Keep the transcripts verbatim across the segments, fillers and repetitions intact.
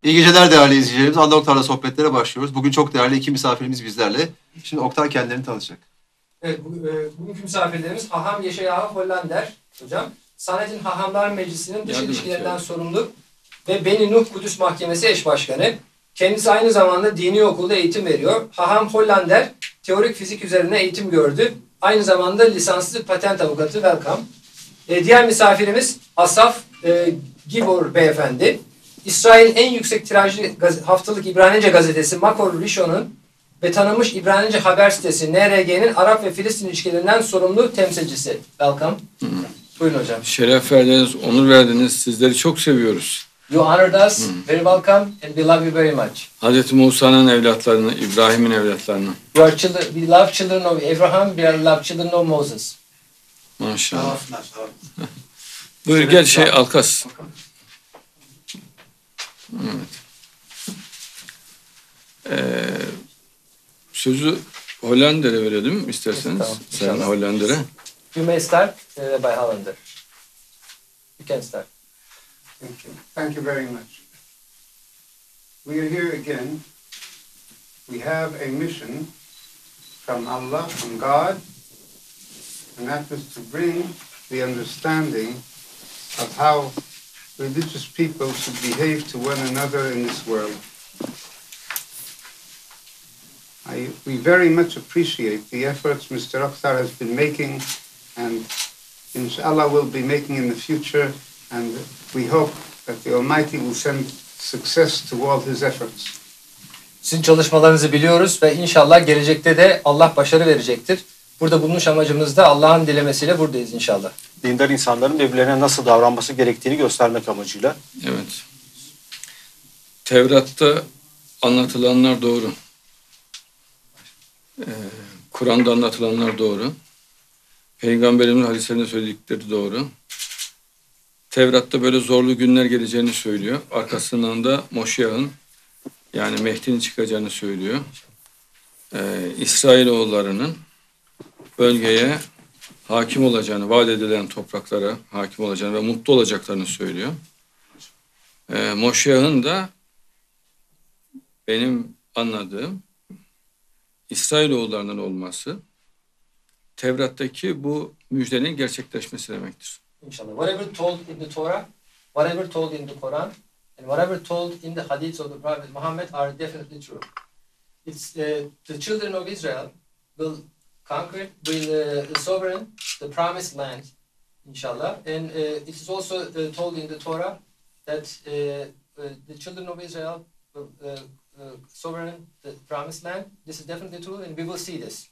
İyi geceler değerli izleyicilerimiz. Anda Oktay'la sohbetlere başlıyoruz. Bugün çok değerli iki misafirimiz bizlerle. Şimdi Oktay kendilerini tanıtacak. Evet, bu, e, bugünkü misafirlerimiz Haham Yeşaya Hollander hocam. Sanet'in Hahamlar Meclisi'nin dış Yardım ilişkilerinden et, sorumlu ve Beni Nuh Kudüs Mahkemesi eş başkanı. Kendisi aynı zamanda dini okulda eğitim veriyor. Haham Hollander teorik fizik üzerine eğitim gördü. Aynı zamanda lisanslı patent avukatı. Welcome. E, diğer misafirimiz Asaf e, Gibor beyefendi. İsrail'in en yüksek tirajlı haftalık İbranice gazetesi Makor Rishon'un ve tanınmış İbranice haber sitesi N R G'nin Arap ve Filistin ilişkilerinden sorumlu temsilcisi. Welcome. Hı. Buyurun hocam. Şeref verdiniz, onur verdiniz. Sizleri çok seviyoruz. You honored us. Hı. Very welcome and we love you very much. Hazreti Musa'nın evlatlarını, İbrahim'in evlatlarını. We are children, we love children of Abraham, we are love children of Moses. Maşallah. Buyur gel şey Alkas. Evet. Ee, sözü Hollander'e verelim isterseniz. Tamam, Sayın Hollander'e. You may start uh, by Hollander. You can start. Thank you. Thank you very much. We are here again. We have a mission from Allah, from God, and that was to bring the understanding of how religious people should behave to one another in this world. I, we very much appreciate the efforts Mister Akhtar has been making and inshallah will be making in the future, and we hope that the Almighty will send success to all his efforts. Sizin çalışmalarınızı biliyoruz ve inşallah gelecekte de Allah başarı verecektir. Burada bulunmuş amacımız da Allah'ın dilemesiyle buradayız inşallah. Dindar insanların birbirlerine nasıl davranması gerektiğini göstermek amacıyla. Evet. Tevrat'ta anlatılanlar doğru. Ee, Kur'an'da anlatılanlar doğru. Peygamberimizin hadislerinde söyledikleri doğru. Tevrat'ta böyle zorlu günler geleceğini söylüyor. Arkasından da Moşiyah'ın yani Mehdi'nin çıkacağını söylüyor. Ee, İsrailoğullarının bölgeye hakim olacağını, vaat edilen topraklara hakim olacağını ve mutlu olacaklarını söylüyor. Ee, Moşiyah'ın da benim anladığım İsrailoğullarının olması Tevrat'taki bu müjdenin gerçekleşmesi demektir. İnşallah. Whatever told in the Torah, whatever told in the Quran, and whatever told in the hadiths of the Prophet Muhammad are definitely true. It's uh, the children of Israel will conquer, will uh, sovereign the promised land, inshallah. And uh, it is also uh, told in the Torah that uh, uh, the children of Israel will uh, uh, sovereign the promised land. This is definitely true, and we will see this.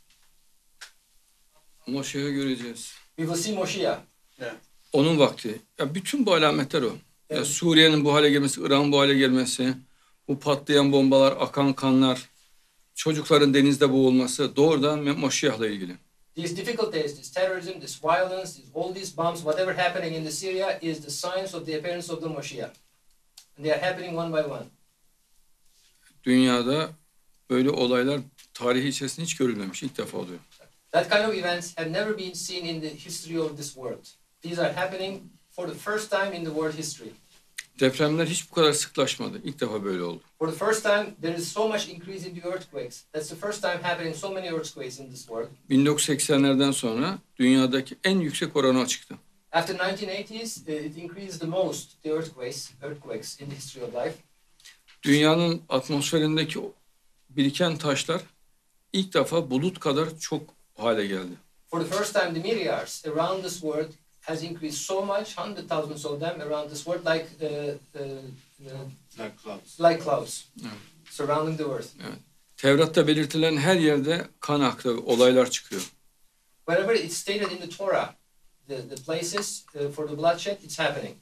Moşe'yi göreceğiz. We will see Moshiach. Onun vakti. Ya bütün bu alametler o. Evet. Ya Suriye'nin bu hale gelmesi, Irak'ın bu hale gelmesi, bu patlayan bombalar, akan kanlar, çocukların denizde boğulması doğrudan Moşiyah'la ilgili. These difficulties, this terrorism, this violence, this, all these bombs, whatever happening in the Syria is the signs of the appearance of the Moshiach. And they are happening one by one. Dünyada böyle olaylar tarihi içerisinde hiç görülmemiş. İlk defa oluyor. That kind of events have never been seen in the history of this world. These are happening for the first time in the world history. Depremler hiç bu kadar sıklaşmadı. İlk defa böyle oldu. For the first time, there is so much increase in the earthquakes. That's the first time happening so many earthquakes in this world. bin dokuz yüz seksenlerden sonra dünyadaki en yüksek oranı çıktı. After nineteen eighties, it increased the most the earthquakes, earthquakes in the history of life. Dünyanın atmosferindeki biriken taşlar ilk defa bulut kadar çok hale geldi. For the first time, the meteors around this world has increased so much, hundred thousands of them around this world, like uh, uh, uh, Like clouds. like clouds Evet. surrounding the earth. Evet. Tevrat'ta belirtilen her yerde kan aktı, olaylar çıkıyor. Wherever it's stated in the Torah, the, the places uh, for the bloodshed, it's happening.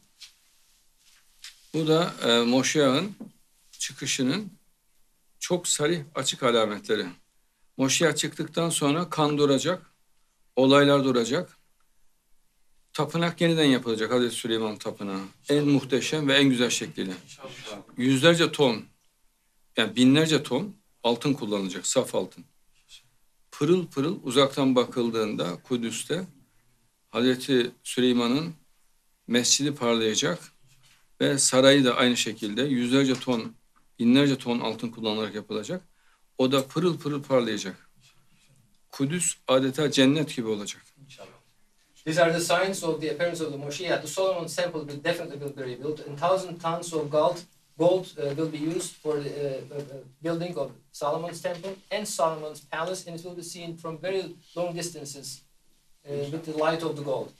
Bu da e, Moşiyah'ın çıkışının çok sarih açık alametleri. Moşiyah çıktıktan sonra kan duracak, olaylar duracak. Tapınak yeniden yapılacak, Hazreti Süleyman Tapınağı. En muhteşem ve en güzel şekliyle. Yüzlerce ton, yani binlerce ton altın kullanılacak, saf altın. Pırıl pırıl uzaktan bakıldığında Kudüs'te Hazreti Süleyman'ın mescidi parlayacak. Ve sarayı da aynı şekilde yüzlerce ton, binlerce ton altın kullanılarak yapılacak. O da pırıl pırıl parlayacak. Kudüs adeta cennet gibi olacak. These are the signs of the appearance of the Moshiach. The Solomon's temple will definitely will be rebuilt, and thousand tons of gold gold uh, will be used for the uh, uh, building of Solomon's temple and Solomon's palace, and it will be seen from very long distances uh, with the light of the gold.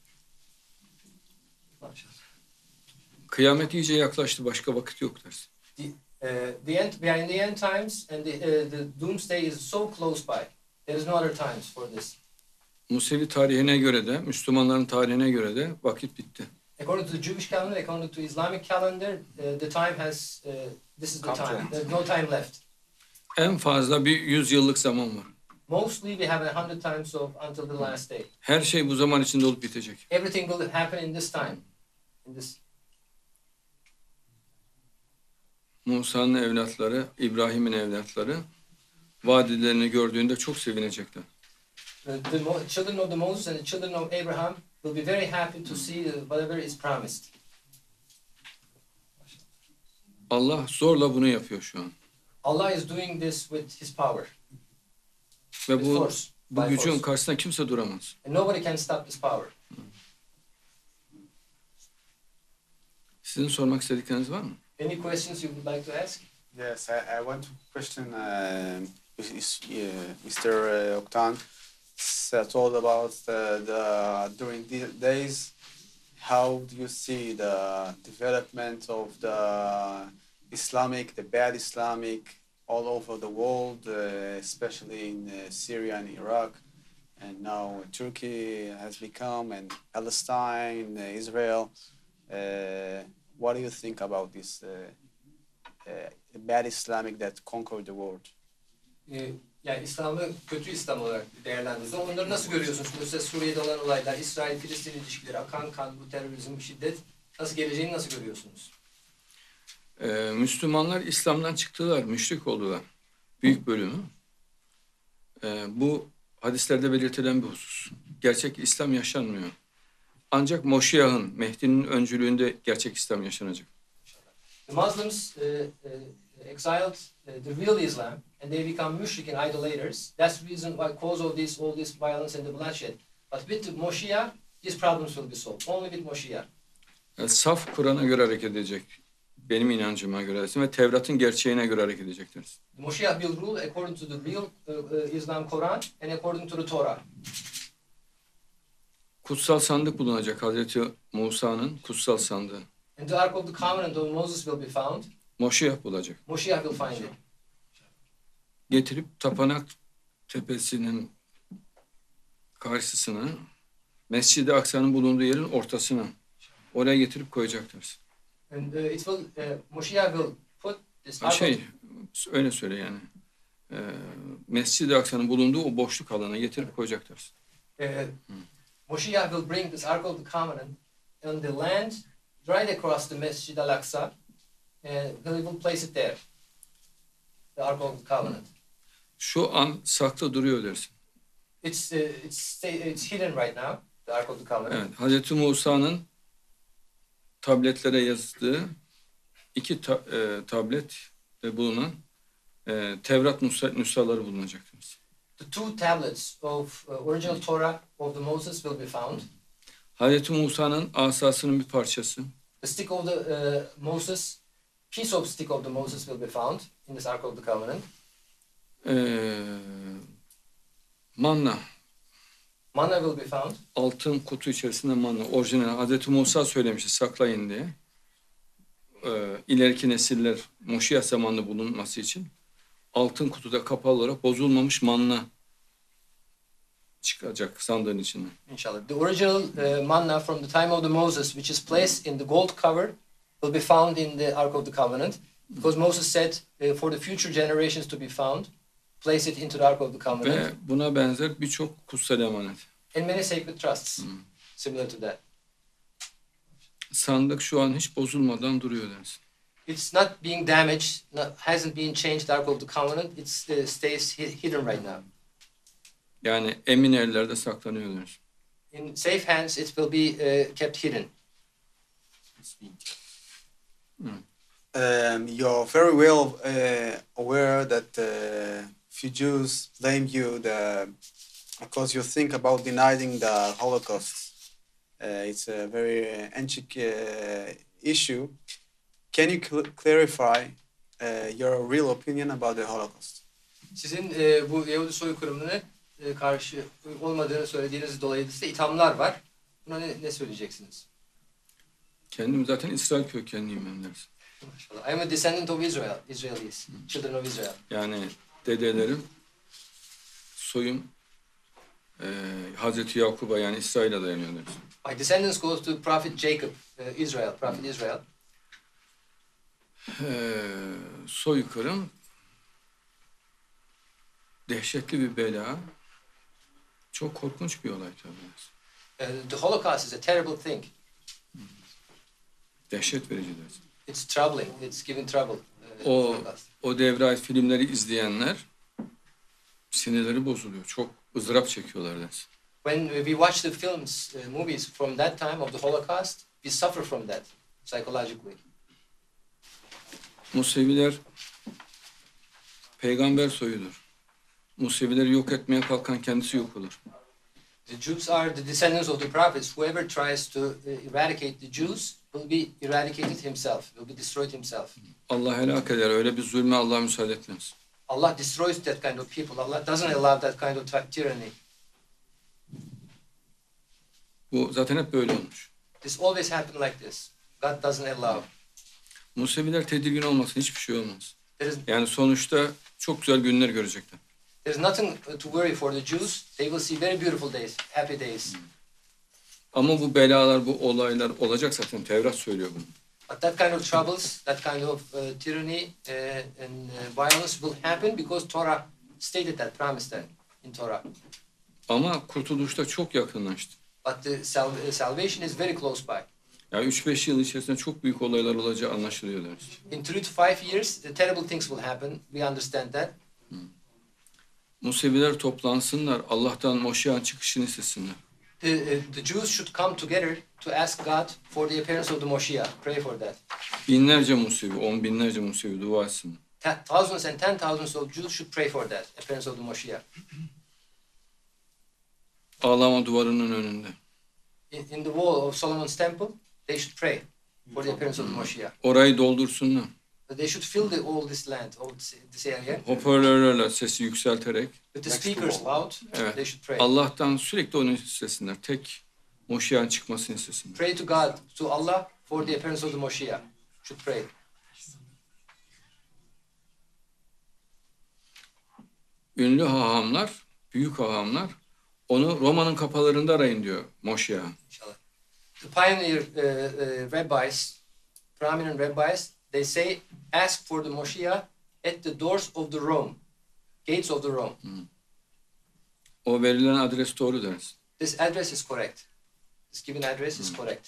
Kıyamet iyice yaklaştı, başka vakit yok dersin. The, uh, the end, we are in the end times, and the, uh, the doomsday is so close by. There is no other times for this. Musevi tarihine göre de, Müslümanların tarihine göre de vakit bitti. According to the Jewish calendar, according to Islamic calendar, uh, the time has, uh, this is the time. There's no time left. En fazla bir yüz yıllık zaman var. Mostly we have a hundred times of until the last day. Her şey bu zaman içinde olup bitecek. Everything will happen in this time. In this. Musa'nın evlatları, İbrahim'in evlatları vadilerini gördüğünde çok sevinecekler. The, the Mo- children of the Moses and the children of Abraham will be very happy to see uh, whatever is promised. Allah zorla bunu yapıyor şu an. Allah is doing this with His power, Ve with bu, force, bu by gücün force. karşısında kimse duramaz. And nobody can stop this power. Sizin sormak istedikleriniz var mı? Any questions you would like to ask? Yes, I, I want to question uh, is, uh, mister Oktan uh, told about the, the during the days. How do you see the development of the Islamic, the bad Islamic, all over the world, uh, especially in uh, Syria and Iraq, and now Turkey has become, and Palestine, uh, Israel. Uh, what do you think about this uh, uh, bad Islamic that conquered the world? Ee, yani İslam'ı kötü İslam olarak değerlendirdiniz. Onları nasıl görüyorsunuz? Mesela Suriye'de olan olaylar, İsrail-Filistin ilişkileri, akan kan, bu terörizm, şiddet nasıl geleceğini nasıl görüyorsunuz? Ee, Müslümanlar İslam'dan çıktılar, müşrik oldular. Büyük bölümü. Ee, bu hadislerde belirtilen bir husus. Gerçek İslam yaşanmıyor. Ancak Moşiyah'ın, Mehdi'nin öncülüğünde gerçek İslam yaşanacak. The Muslims uh, uh, exiled uh, the real Islam and they become mushrik and idolaters. That's the reason why cause of this all this violence and the bloodshed. But with the Moshiach, these problems will be solved. Only with Moshiach. Yani saf Kur'an'a göre hareket edecek. Benim inancıma göre ve Tevrat'ın gerçeğine göre hareket edecekler. The Moshiach will rule according to the real uh, uh, Islam Quran and according to the Torah. Kutsal sandık bulunacak, Hazreti Musa'nın kutsal sandığı. And the Ark of the Covenant of Moses will be found. Moşiyah bulacak. Moshiach will find it. Getirip Tapanak Tepesi'nin karşısına, Mescid-i Aksa'nın bulunduğu yerin ortasına, oraya getirip koyacaklar. And uh, it will, uh, Moshiach will put this Ha, Ark of Şey, öyle söyle yani. Ee, Mescid-i Aksa'nın bulunduğu o boşluk alana getirip koyacaklar. Uh, Moshiach will bring this Ark of the Covenant on the land right across the Masjid al-Aqsa, and he will place it there, the Ark of the Covenant. Şu an saklı duruyor dersin. It's uh, it's sta- it's hidden right now, the Ark of the Covenant. Evet, Hazreti Musa'nın tabletlere yazdığı iki ta, e, tablette bulunan e, Tevrat nüsha, nüshaları bulunacaktır. The two tablets of uh, original Torah of the Moses will be found. Hazreti Musa'nın asasının bir parçası, The stick of the uh, Moses, piece of stick of the Moses will be found in this Ark of the Covenant. e, manna, Manna will be found. altın kutu içerisinde manna, orijinal. Hazreti Musa söylemişti saklayın diye. E, ileriki nesiller Moşiyah zamanında bulunması için altın kutuda kapalı olarak bozulmamış manna çıkacak sandığın içinden. Inshallah. The original uh, manna from the time of the Moses, which is placed in the gold cover, will be found in the Ark of the Covenant. Because Moses said uh, for the future generations to be found, place it into the Ark of the Covenant. Ve buna benzer birçok kutsal emanet. And many sacred trusts similar to that. Sandık şu an hiç bozulmadan duruyor dersin. It's not being damaged, not, hasn't been changed, the Ark of the Covenant. It uh, stays hi- hidden right now. Yani emin ellerde saklanıyor dersin. In safe hands, it will be uh, kept hidden. Um, you're very well uh, aware that uh, few Jews blame you the, because you think about denying the Holocaust. Uh, it's a very ancient uh, issue. Can you cl- clarify uh, your real opinion about the Holocaust? Sizin e, bu Yahudi soykırımına e, karşı olmadığını söylediğiniz dolayı size ithamlar var. Buna ne, ne söyleyeceksiniz? Kendim zaten İsrail kökenliyim ben dersin. Maşallah. I am a descendant of Israel, Israelis, children of Israel. Yani dedelerim, soyum e, Hazreti Yakub'a yani İsrail'e dayanıyor dersin. My descendants goes to Prophet Jacob, uh, Israel, Prophet Israel. Ee, soykırım dehşetli bir bela. Çok korkunç bir olay tabii. Uh, the Holocaust is a terrible thing. Dehşet verici dersin. It's troubling. It's giving trouble. Uh, O, Holocaust. o devre ait filmleri izleyenler sinirleri bozuluyor. Çok ızdırap çekiyorlar dersin. When we watch the films, uh, movies from that time of the Holocaust, we suffer from that psychologically. Museviler peygamber soyudur. Musevileri yok etmeye kalkan kendisi yok olur. The Jews are the descendants of the prophets. Whoever tries to uh, eradicate the Jews will be eradicated himself, will be destroyed himself. Allah helak eder. Öyle bir zulme Allah müsaade etmez. Allah destroys that kind of people. Allah doesn't allow that kind of ty- tyranny. Bu zaten hep böyle olmuş. This always happened like this. God doesn't allow. Museviler tedirgin olmasın. Hiçbir şey olmaz. There is, Yani sonuçta çok güzel günler görecekler. there is nothing to worry for the Jews. They will see very beautiful days, happy days. Ama bu belalar, bu olaylar olacak zaten. Tevrat söylüyor bunu. But that kind of troubles, that kind of uh, tyranny uh, and uh, violence will happen because Torah stated that, promised that in Torah. Ama kurtuluşta çok yakınlaştı. But the sal- uh, salvation is very close by. Yani üç beş yıl içerisinde çok büyük olaylar olacağı anlaşılıyor deriz. In three to five years, the terrible things will happen. We understand that. Museviler toplansınlar, Allah'tan Moşia'nın çıkışını istesinler. The, uh, the Jews should come together to ask God for the appearance of the Moshiach. Pray for that. Binlerce Musevi, on binlerce Musevi dua etsinler. Ta- thousands and ten thousands of Jews should pray for that, appearance of the Moshiach. Ağlama duvarının önünde. In, in the wall of Solomon's temple, they should pray for the appearance of the Moshiach. Orayı doldursunlar. They should fill the, all this land, all this, this area, Hoparlörlerle sesi yükselterek with the speakers loud. Evet. They should pray. Allah'tan sürekli onu istesinler. Tek Moşia'nın çıkmasını istesinler. Pray to God, to Allah, for the appearance of the Moshiach. Should pray. Ünlü hahamlar, büyük hahamlar onu Roma'nın kapılarında arayın diyor Moşia. Inshallah. The pioneer uh, uh, rabbis, prominent rabbis, they say, ask for the Moshiach at the doors of the Rome, gates of the Rome. O verilen adres doğru deriz. This address is correct. This given address is correct.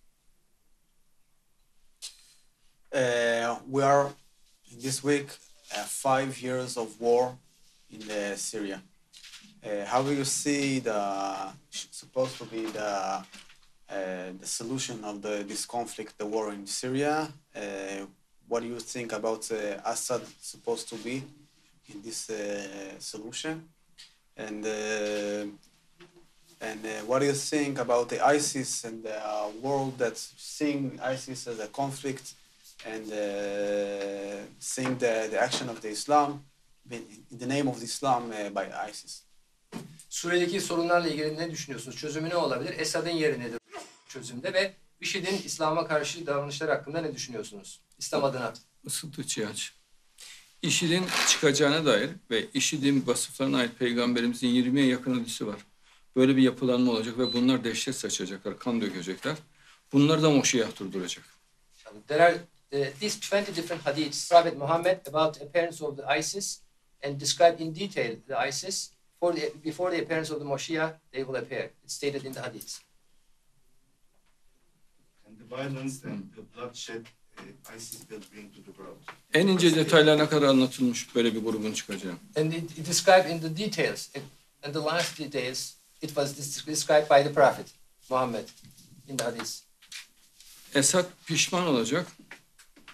Uh, we are in this week uh, five years of war in uh, Syria. Uh, how do you see the supposed to be the uh, the solution of the this conflict, the war in Syria? Uh, what do you think about uh, Assad supposed to be in this uh, solution? And uh, and uh, what do you think about the ISIS and the uh, world that's seeing ISIS as a conflict and uh, seeing the, the action of the Islam in the name of the Islam uh, by ISIS? Suriye'deki sorunlarla ilgili ne düşünüyorsunuz? Çözümü ne olabilir? Esad'ın yeri nedir çözümde ve IŞİD'in İslam'a karşı davranışları hakkında ne düşünüyorsunuz? İslam adına. Isıtı çıyaç. IŞİD'in çıkacağına dair ve IŞİD'in vasıflarına ait Peygamberimizin yirmiye yakın hadisi var. Böyle bir yapılanma olacak ve bunlar dehşet saçacaklar, kan dökecekler. Bunlar da Moşiah durduracak. There are uh, these twenty different hadiths. Prophet Muhammad about the appearance of the ISIS and describe in detail the ISIS. For the, before the appearance of the Moshiach, they will appear. It's stated in the hadiths. And the violence and the bloodshed uh, ISIS will bring to the world. En ince detaylarına kadar anlatılmış böyle bir grubun çıkacağı. And it, it described in the details. And, and the last details, it was described by the Prophet Muhammad in the hadiths. Esad pişman olacak.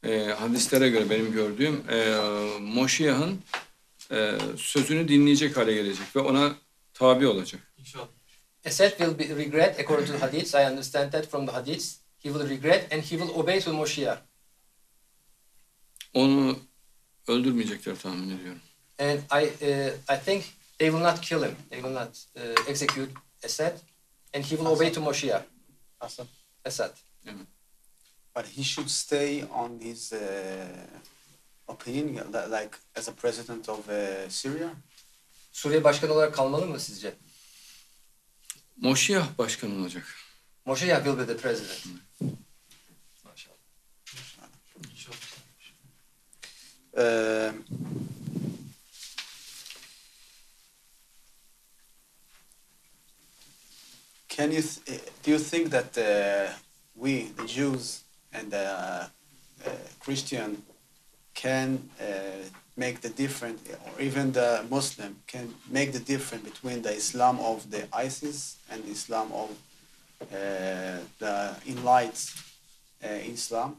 e, hadislere göre benim gördüğüm e, Moşiyah'ın e, sözünü dinleyecek hale gelecek ve ona tabi olacak. Esed will be regret according to the hadiths. I understand that from the hadiths. He will regret and he will obey to Moshiach. Onu öldürmeyecekler tahmin ediyorum. And I, uh, I think they will not kill him. They will not uh, execute Esed, and he will obey to Moshiach. Assad. Esed. But he should stay on his uh, opinion, li- like as a president of uh, Syria. Suriye başkanı olarak kalmalı mı sizce? Moşiyah başkan olacak. Moshiach will be the president. Maşallah. Uh, can you th- do you think that uh, we, the Jews and the uh, uh, Christian, can uh, make the difference, or even the Muslim can make the difference between the Islam of the ISIS and the Islam of uh, the enlightened uh, Islam?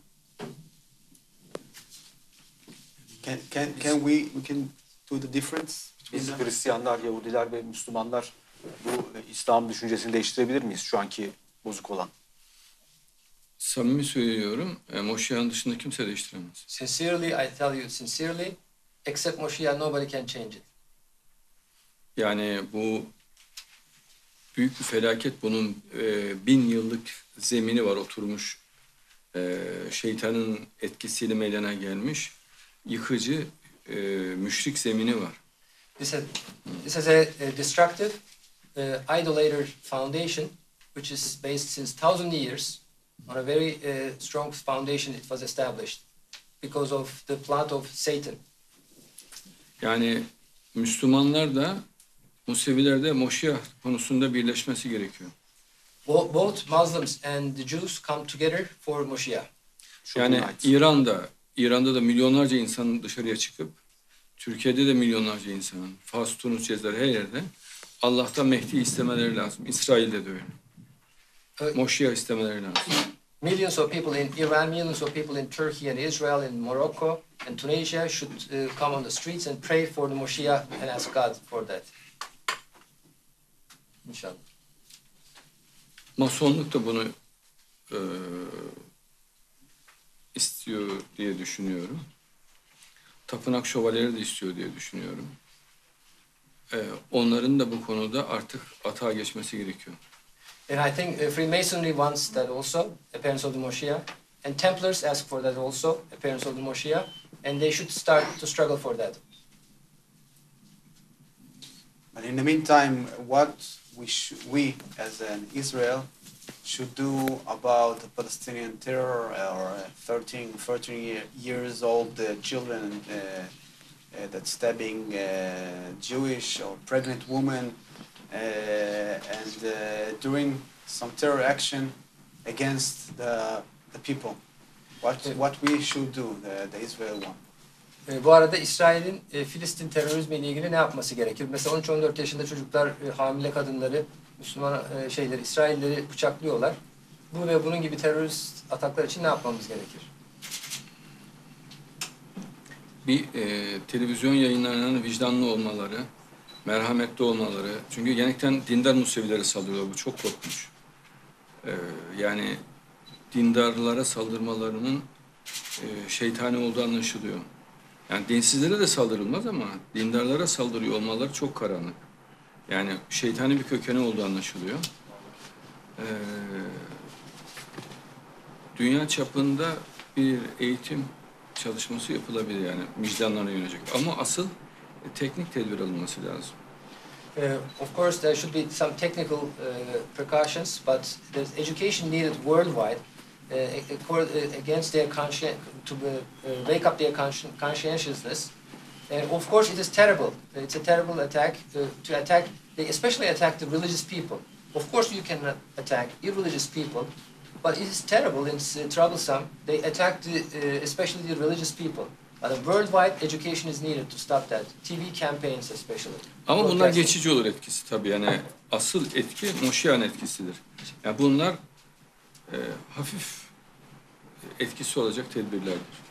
Can can can we we can do the difference between Biz them? Hristiyanlar, Yahudiler ve Müslümanlar bu e, İslam düşüncesini değiştirebilir miyiz şu anki bozuk olan? Samimi söylüyorum, e, Moşiyah'ın dışında kimse değiştiremez. Sincerely, I tell you sincerely, except Moshiach, nobody can change it. Yani bu büyük bir felaket. Bunun e, bin yıllık zemini var, oturmuş. E, şeytanın etkisiyle meydana gelmiş. Yıkıcı, e, müşrik zemini var. This has, this has a, a destructive, uh, idolater foundation, which is based since thousand years on a very uh, strong foundation. It was established because of the plot of Satan. Yani Müslümanlar da Museviler de Moşiyah konusunda birleşmesi gerekiyor. Bo- Both Muslims and the Jews come together for Moshiach. Yani İran'da, İran'da da milyonlarca insanın dışarıya çıkıp, Türkiye'de de milyonlarca insanın, Fas, Tunus, Cezayir her yerde Allah'tan Mehdi istemeleri lazım. İsrail'de de öyle. Uh, Moşiyah istemeleri lazım. Millions of people in Iran, millions of people in Turkey and Israel and Morocco and Tunisia should uh, come on the streets and pray for the Moshiach and ask God for that. İnşallah. Masonluk da bunu e, istiyor diye düşünüyorum. Tapınak şövalyeleri de istiyor diye düşünüyorum. E, onların da bu konuda artık atağa geçmesi gerekiyor. And I think uh, Freemasonry wants that also, appearance of the Moshiach. And Templars ask for that also, appearance of the Moshiach. And they should start to struggle for that. But in the meantime, what we sh- we as an Israel should do about the Palestinian terror, or uh, thirteen, fourteen year, years old uh, children uh, uh, that stabbing uh, Jewish or pregnant women, uh, and uh, doing some terror action against the the people. What what we should do, the, the Israel one. E, bu arada İsrail'in e, Filistin terörizmi ile ilgili ne yapması gerekir? Mesela on üç on dört yaşında çocuklar, e, hamile kadınları, Müslüman e, şeyleri, İsrailleri bıçaklıyorlar. Bu ve bunun gibi terörist ataklar için ne yapmamız gerekir? Bir e, televizyon yayınlarının vicdanlı olmaları, merhametli olmaları. Çünkü genellikle dindar Musevilere saldırıyorlar. Bu çok korkunç. E, yani dindarlara saldırmalarının e, şeytani olduğu anlaşılıyor. Yani dinsizlere de saldırılmaz ama dindarlara saldırıyor olmaları çok karanlık. Yani şeytani bir kökeni olduğu anlaşılıyor. Ee, dünya çapında bir eğitim çalışması yapılabilir yani vicdanlara yönelik. Ama asıl e, teknik tedbir alınması lazım. Uh, of course, there should be some technical uh, precautions, but there's education needed worldwide uh, accord- uh, against their conscien- to uh, uh, wake up their conscien- conscientiousness. And of course, it is terrible. It's a terrible attack uh, to attack. They especially attack the religious people. Of course, you cannot attack irreligious people, but it is terrible and it's, uh, troublesome. They attack the, uh, especially the religious people. But a worldwide education is needed to stop that. T V campaigns especially. Ama bunlar Broadcasting. geçici olur etkisi tabii. Yani asıl etki Moşiyah'ın etkisidir. Yani bunlar e, hafif etkisi olacak tedbirlerdir.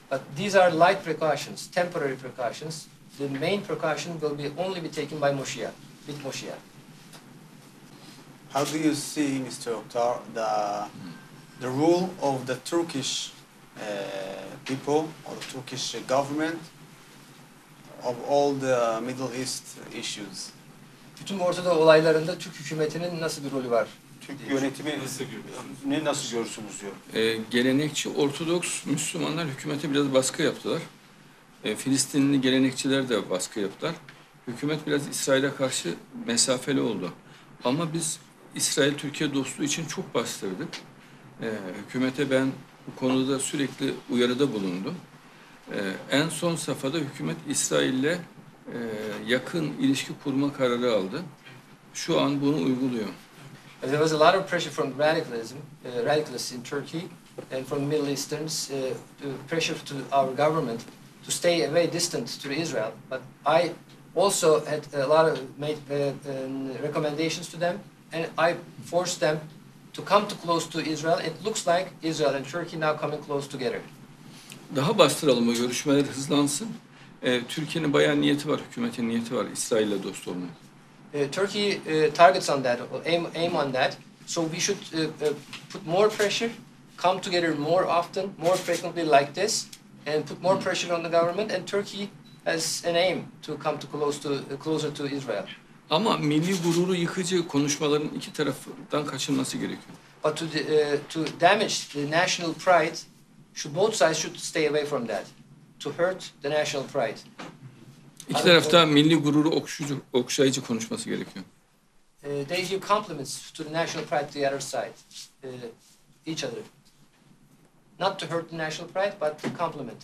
But these are light precautions, temporary precautions. The main precaution will be only be taken by Moshiach, with Moshiach. How do you see, Mister Oktar, the the rule of the Turkish uh, people or the Turkish government of all the Middle East issues? Bütün Orta olaylarında Türk hükümetinin nasıl bir rolü var? Türk yönetimi ne nasıl görürsünüz diyor. Ee, gelenekçi Ortodoks Müslümanlar hükümete biraz baskı yaptılar. Ee, Filistinli gelenekçiler de baskı yaptılar. Hükümet biraz İsrail'e karşı mesafeli oldu. Ama biz İsrail-Türkiye dostluğu için çok bastırdık. Ee, hükümete ben bu konuda sürekli uyarıda bulundum. Ee, en son safhada hükümet İsrail'le e, yakın ilişki kurma kararı aldı. Şu an bunu uyguluyor. There was a lot of pressure from radicalism, uh, radicalists in Turkey and from Middle Easterns, uh, to pressure to our government to stay very distant to Israel. But I also had a lot of made uh, um, recommendations to them, and I forced them to come too close to Israel. It looks like Israel and Turkey now coming close together. Daha bastıralım, o görüşmeler hızlansın. Ee, Türkiye'nin bayağı niyeti var, hükümetin niyeti var İsrail'le dost olmaya. Uh, Turkey uh, targets on that, or aim, aim on that. So we should uh, uh, put more pressure, come together more often, more frequently like this, and put more pressure on the government. And Turkey has an aim to come to close to uh, closer to Israel. Ama milli gururu yıkıcı konuşmaların iki taraftan kaçınması gerekiyor. But to the, uh, to damage the national pride, should both sides should stay away from that. To hurt the national pride. İki tarafta milli gururu okşayıcı, okşayıcı konuşması gerekiyor. Uh, they give compliments to the national pride to the other side, uh, each other. Not to hurt the national pride, but to compliment.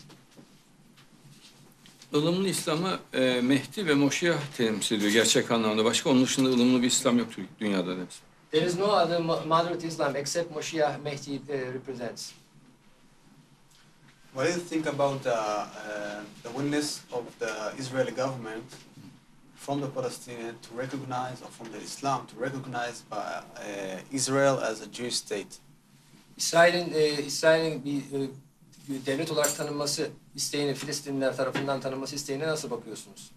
Ilımlı İslam'ı e, Mehdi ve Moşiyah temsil ediyor gerçek anlamda. Başka onun dışında ılımlı bir İslam yok Türk dünyada. There is no other mo- moderate Islam except Moshiach Mehdi uh, represents. What do you think about the, uh, the willingness of the Israeli government from the Palestinians to recognize, or from the Islam to recognize by, uh, Israel as a Jewish state? İsrail'in e, İsrail'in bir e, bir devlet olarak tanınması isteğine, Filistinliler tarafından tanınması isteğine nasıl bakıyorsunuz?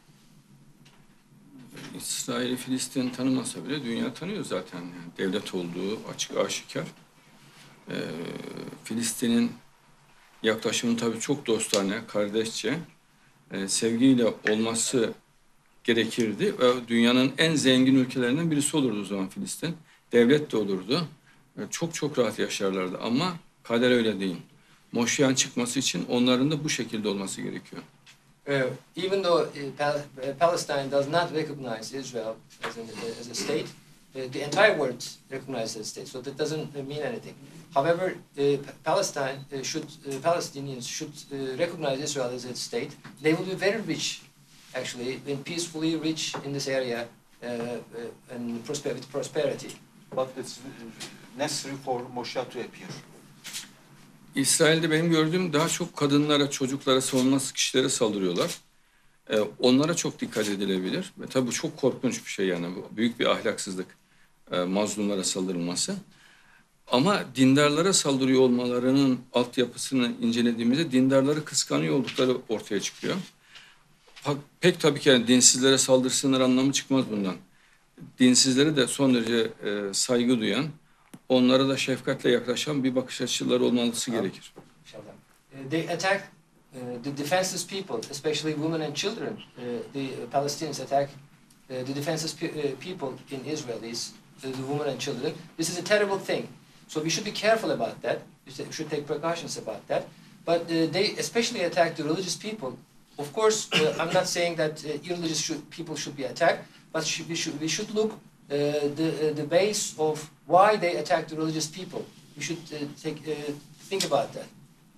İsrail'i Filistin tanımasa bile dünya tanıyor zaten. Yani devlet olduğu açık aşikar. Ee, Filistin'in yaklaşımı tabii çok dostane, kardeşçe, e, sevgiyle olması gerekirdi. Ve dünyanın en zengin ülkelerinden birisi olurdu o zaman Filistin. Devlet de olurdu. E, çok çok rahat yaşarlardı ama kader öyle değil. Moşiyah'ın çıkması için onların da bu şekilde olması gerekiyor. Uh, even though uh, Pal- uh, Palestine does not recognize Israel as, an, uh, as a state, uh, the entire world recognizes it as a state, so that doesn't uh, mean anything. However, uh, Pa- Palestine uh, should, uh, Palestinians should uh, recognize Israel as a state. They will be very rich, actually, and peacefully rich in this area uh, uh, and prosper- with prosperity. But it's necessary for Moshiach to appear. İsrail'de benim gördüğüm daha çok kadınlara, çocuklara, savunmasız kişilere saldırıyorlar. Ee, onlara çok dikkat edilebilir. Ve tabii bu çok korkunç bir şey yani. Bu büyük bir ahlaksızlık. E, mazlumlara saldırılması. Ama dindarlara saldırıyor olmalarının altyapısını incelediğimizde dindarları kıskanıyor oldukları ortaya çıkıyor. Pa- Pek tabii ki yani dinsizlere saldırsınlar anlamı çıkmaz bundan. Dinsizlere de son derece e, saygı duyan, onlara da şefkatle yaklaşan bir bakış açıları olması gerekir. Inshallah. Uh, they attack uh, the defenseless people, especially women and children. Uh, the Palestinians attack uh, the defenseless pe- uh, people in Israel, these, uh, the women and children. This is a terrible thing. So we should be careful about that. We should- should take precautions about that. But uh, they especially attack the religious people. Of course, uh, I'm not saying that uh, irreligious should, people should be attacked, but should, we should we should look uh, the uh, the base of why they attack the religious people. We should uh, take uh, think about that.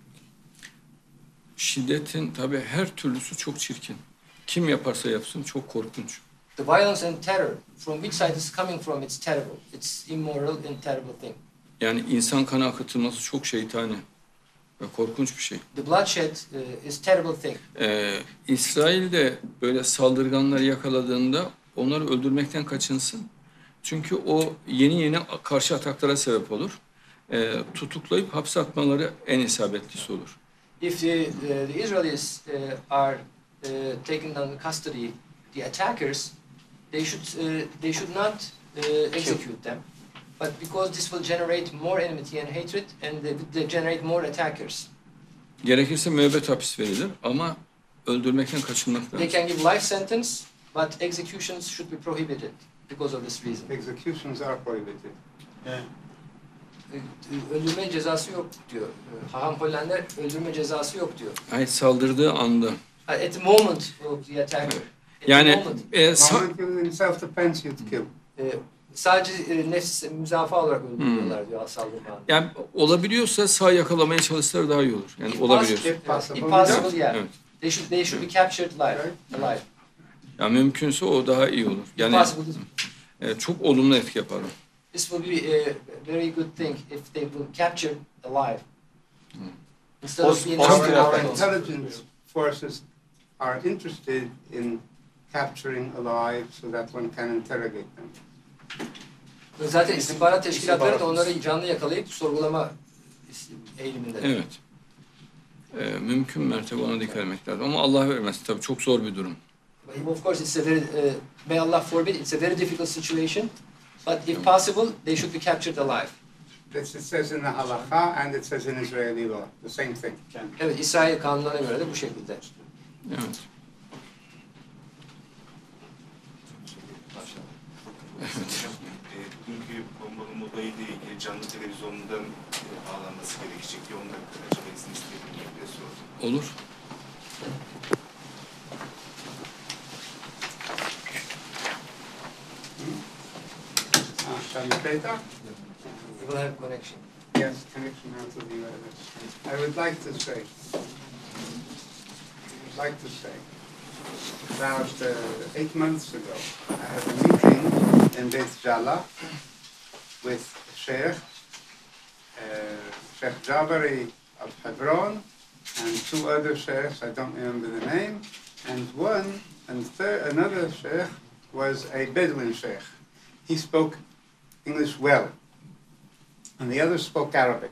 Şiddetin tabii her türlüsü çok çirkin. Kim yaparsa yapsın çok korkunç. The violence and terror, from which side it's coming from, it's terrible. It's immoral and terrible thing. Yani insan kanı akıtılması çok şeytani ve korkunç bir şey. The bloodshed uh, is terrible thing. Ee, İsrail'de böyle saldırganları yakaladığında onları öldürmekten kaçınsın. Çünkü o yeni yeni karşı ataklara sebep olur. Ee, tutuklayıp hapse atmaları en isabetlisi olur. if the, uh, the Israelis uh, are uh, taken under custody, the attackers, they should uh, they should not uh, execute them, but because this will generate more enmity and hatred, and they, they generate more attackers. Gerekirse müebbet hapis verilir ama öldürmekten kaçınmak They lazım. can give life sentence, but executions should be prohibited because of this reason. Executions are prohibited. Yeah. Ee, Öldürme cezası yok diyor. Ee, Haham Hollander öldürme cezası yok diyor. Hayır, saldırdığı anda. At the moment of the attacker. At the Yani moment. e, sa- Moment you in self-defense you'd kill. Ee, sadece e, nefs müzafaa olarak öldürüyorlar diyor saldırma anında. yani olabiliyorsa sağ yakalamaya çalışsalar daha iyi olur. Yani If olabiliyor. possible, If possible, if possible, yeah. Evet. They should they should be captured alive. Alive. Yani mümkünse o daha iyi olur. If Yani possible, e, çok olumlu etki yapar o. this will be a very good thing if they will capture alive. Instead of Post- being post- Our, our hospitalized. intelligence forces are interested in capturing alive so that one can interrogate them. Zaten istihbarat teşkilatları da İstihbarat. onları canlı yakalayıp sorgulama eğiliminde. Evet. E, mümkün mertebe ona dikkat etmek lazım. Ama Allah vermez. Tabii çok zor bir durum. Of course, it's a very, uh, may Allah forbid, it's a very difficult situation. But if possible, they should be captured alive. This it says in the halakha and it says in Israeli law, the same thing. Evet, İsrail kanunlarına göre de bu şekilde. Evet. Hocam, e, bugünkü bombalama olayıyla ilgili canlı televizyondan e, bağlanması gerekecek. Bir on dakika acaba izin isteyebilir miyim diye sordum. Olur. Uh, shall we play that? We will have connection. Yes, connection now to the U S. I would like to say, would like to say, about uh, eight months ago, I had a meeting in Beit Jala with Sheikh, uh, Sheikh Jabari of Hebron, and two other sheikhs, I don't remember the name, and one, and third, another sheikh was a Bedouin sheikh. He spoke English well, and the other spoke Arabic.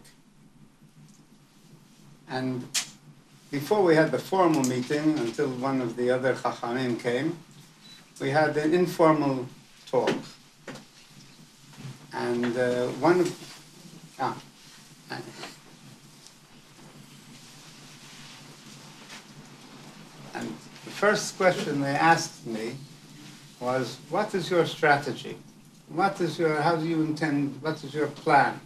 And before we had the formal meeting, until one of the other Chachamim came, we had an informal talk. And uh, one of, ah, and the first question they asked me was, what is your strategy? What is your, how do you intend, what is your plan?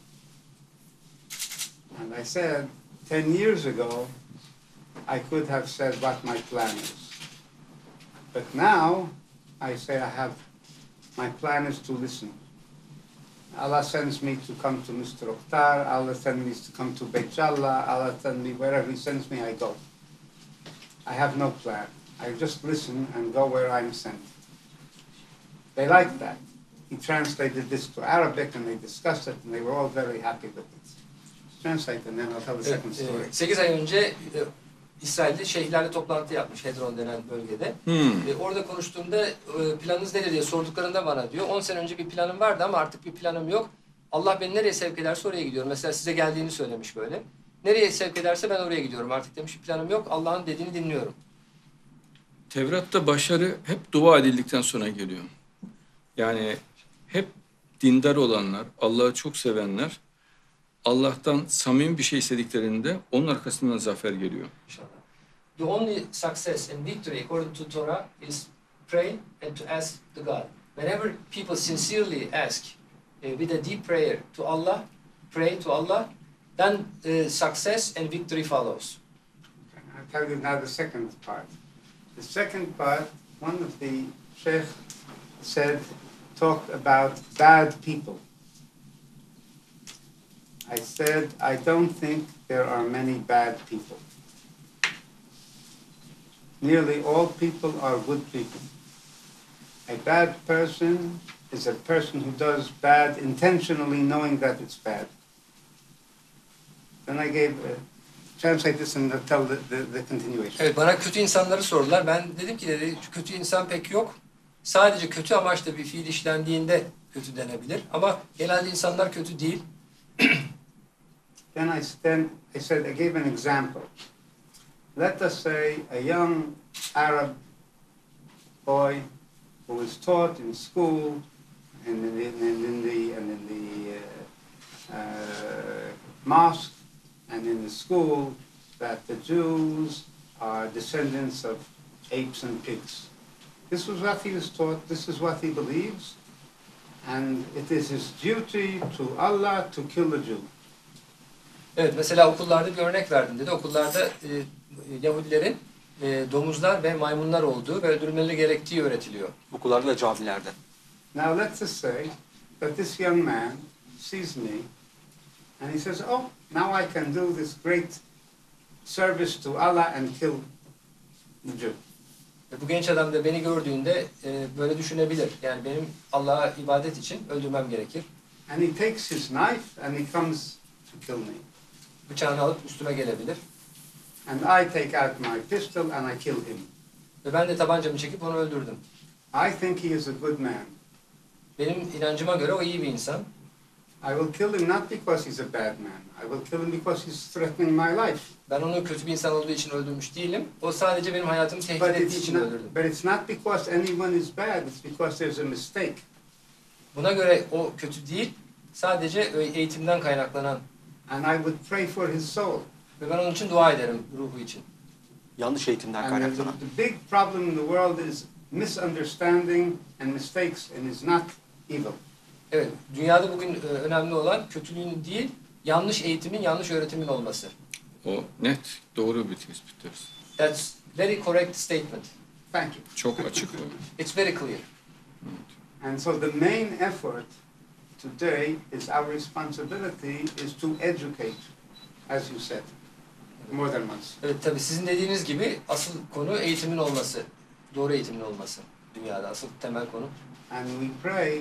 And I said, ten years ago, I could have said what my plan is. But now, I say I have, my plan is to listen. Allah sends me to come to Mister Oktar, Allah sends me to come to Beit Jala, Allah sends me wherever He sends me, I go. I have no plan. I just listen and go where I'm sent. They liked that. He translated this to Arabic and they discussed it and they were all very happy with it. Translate and then I'll tell the second story. sekiz ay önce e, İsrail'de şeyhlerle toplantı yapmış Hedron denen bölgede. Hmm. E, orada konuştuğumda e, planınız nedir diye sorduklarında bana diyor. on sene önce bir planım vardı ama artık bir planım yok. Allah beni nereye sevk ederse oraya gidiyorum. Mesela size geldiğini söylemiş böyle. Nereye sevk ederse ben oraya gidiyorum. Artık demiş bir planım yok. Allah'ın dediğini dinliyorum. Tevrat'ta başarı hep dua edildikten sonra geliyor. Yani hep dindar olanlar, Allah'ı çok sevenler, Allah'tan samimi bir şey istediklerinde onun arkasından zafer geliyor. İnşallah. The only success and victory according to Torah is pray and to ask to God. Whenever people sincerely ask uh, with a deep prayer to Allah, pray to Allah, then uh, success and victory follows. I'll tell you now the second part. The second part, one of the sheikh said, talked about bad people. I said, I don't think there are many bad people. Nearly all people are good people. A bad person is a person who does bad intentionally knowing that it's bad. Then I gave, uh, translate this and tell the, the, the continuation. Evet, bana kötü insanları sordular. Ben dedim ki dedi, kötü insan pek yok. Sadece kötü amaçla bir fiil işlendiğinde kötü denebilir. Ama genelde insanlar kötü değil. Then I then I said I gave an example. let us say a young Arab boy who was taught in school and in, in, in, in the and in the uh, uh, mosque and in the school that the Jews are descendants of apes and pigs. This was what he was taught. This is what he believes, and it is his duty to Allah to kill the Jew. Evet, mesela okullarda bir örnek verdim dedi. Okullarda e, Yahudilerin e, domuzlar ve maymunlar olduğu ve öldürülmeleri gerektiği öğretiliyor. Okullarda ve camilerde. Now let's just say that this young man sees me and he says, oh, now I can do this great service to Allah and kill the Jew. Ve bu genç adam da beni gördüğünde e, böyle düşünebilir. Yani benim Allah'a ibadet için öldürmem gerekir. And he takes his knife and he comes to kill me. Bıçağını alıp üstüme gelebilir. And I take out my pistol and I kill him. Ve ben de tabancamı çekip onu öldürdüm. I think he is a good man. Benim inancıma göre o iyi bir insan. I will kill him not because he's a bad man. I will kill him because he's threatening my life. Ben onu kötü bir insan olduğu için öldürmüş değilim. O sadece benim hayatımı tehdit But ettiği it's için not, öldürdüm. but it's not because anyone is bad. It's because there's a mistake. Buna göre o kötü değil. Sadece eğitimden kaynaklanan. And I would pray for his soul. Ve ben onun için dua ederim ruhu için. Yanlış eğitimden And the, kaynaklanan. the big problem in the world is misunderstanding and mistakes, and is not evil. Evet, dünyada bugün e, önemli olan kötülüğün değil, yanlış eğitimin, yanlış öğretimin olması. O net, doğru bir tespittir. That's very correct statement. Thank you. Çok açık o. It's very clear. And so the main effort today is our responsibility is to educate, as you said, more than once. Evet, tabii sizin dediğiniz gibi asıl konu eğitimin olması. Doğru eğitimin olması dünyada asıl temel konu. And we pray,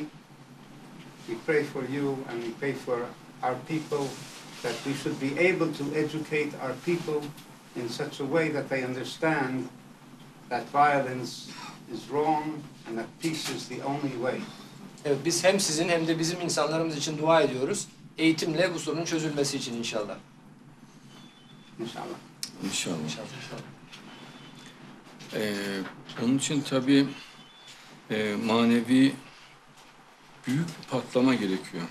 we pray for you and we pray for our people that we should be able to educate our people in such a way that they understand that violence is wrong and that peace is the only way. Evet, biz hem sizin hem de bizim insanlarımız için dua ediyoruz. Eğitimle bu sorunun çözülmesi için inşallah. Inshallah. İnşallah. İnşallah. inşallah. Ee, onun için tabii e, manevi büyük bir patlama gerekiyor.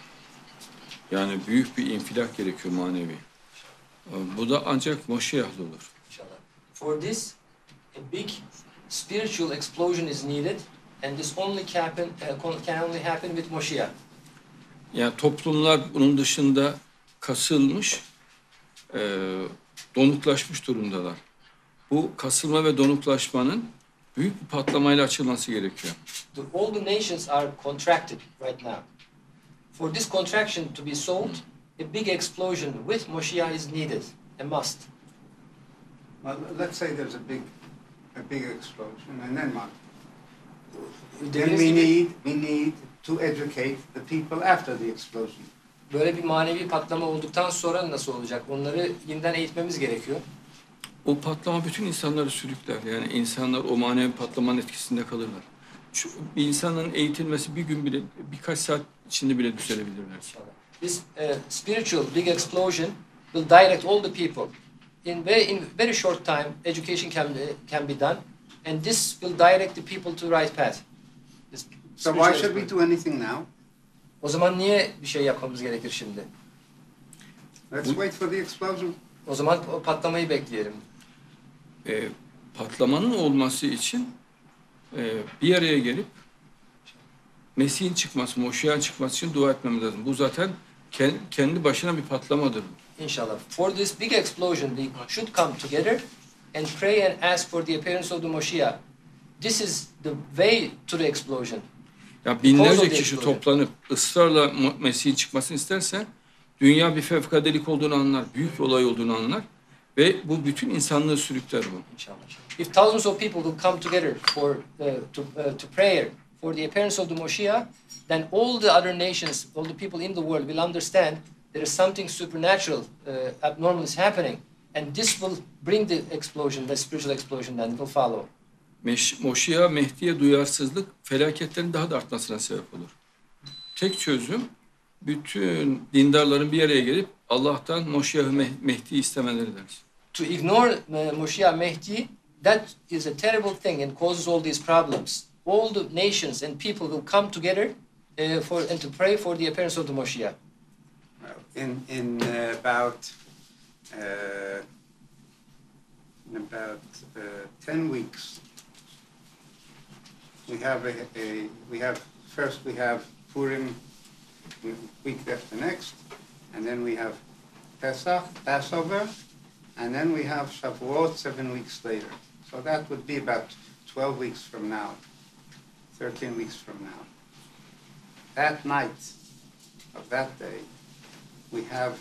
Yani büyük bir infilak gerekiyor manevi. Ee, bu da ancak Moşiyah'la olur. İnşallah. For this, a big spiritual explosion is needed, and this only can happen, uh, can only happen with Moshiach. Yani toplumlar bunun dışında kasılmış, e, donuklaşmış durumdalar. Bu kasılma ve donuklaşmanın büyük bir patlamayla açılması gerekiyor. The, all the nations are contracted right now. For this contraction to be solved, a big explosion with Moshiach is needed, a must. Well, let's say there's a big, a big explosion, and then what? Then Dediğiniz we gibi need, we need to educate the people after the explosion. böyle bir manevi patlama olduktan sonra nasıl olacak? Onları yeniden eğitmemiz gerekiyor. O patlama bütün insanları sürükler. Yani insanlar o manevi patlamanın etkisinde kalırlar. Şu, bir insanın eğitilmesi bir gün bile, birkaç saat içinde bile düzelebilirler. This uh, spiritual big explosion will direct all the people. In very, in very short time, education can be, can be done, and this will direct the people to the right path. This So spiritual why should we explosion. do anything now? O zaman niye bir şey yapmamız gerekir şimdi? Let's wait for the explosion. O zaman o patlamayı bekleyelim. E, patlamanın olması için e, bir araya gelip Mesih'in çıkması, Moşiyah'ın çıkması için dua etmemiz lazım. Bu zaten kend, kendi başına bir patlamadır. İnşallah. For this big explosion, we should come together and pray and ask for the appearance of the Moshiach. This is the way to the explosion. Ya binlerce Because of the kişi explosion. toplanıp ısrarla Mo- Mesih'in çıkmasını isterse dünya bir fevkadelik olduğunu anlar, büyük bir olay olduğunu anlar ve bu bütün insanlığı sürükler bu. İnşallah. If thousands of people will come together for uh, to uh, to prayer for the appearance of the Moshiach, then all the other nations, all the people in the world will understand there is something supernatural, uh, abnormal is happening, and this will bring the explosion, the spiritual explosion, then it will follow. Meş- Moşiyah, Mehdi'ye duyarsızlık felaketlerin daha da artmasına sebep olur. Tek çözüm bütün dindarların bir araya gelip Allah'tan Moşiyah'ı Meh- Mehdi'yi istemeleridir. to ignore uh, Moshiach Mehdi, that is a terrible thing and causes all these problems. All the nations and people will come together uh, for and to pray for the appearance of the Moshiach. Well, in in uh, about uh, in about uh, ten weeks, we have a, a we have first we have Purim the week after next, and then we have Pesach, Passover, and then we have Shavuot seven weeks later. So that would be about twelve weeks from now, thirteen weeks from now. That night of that day, we have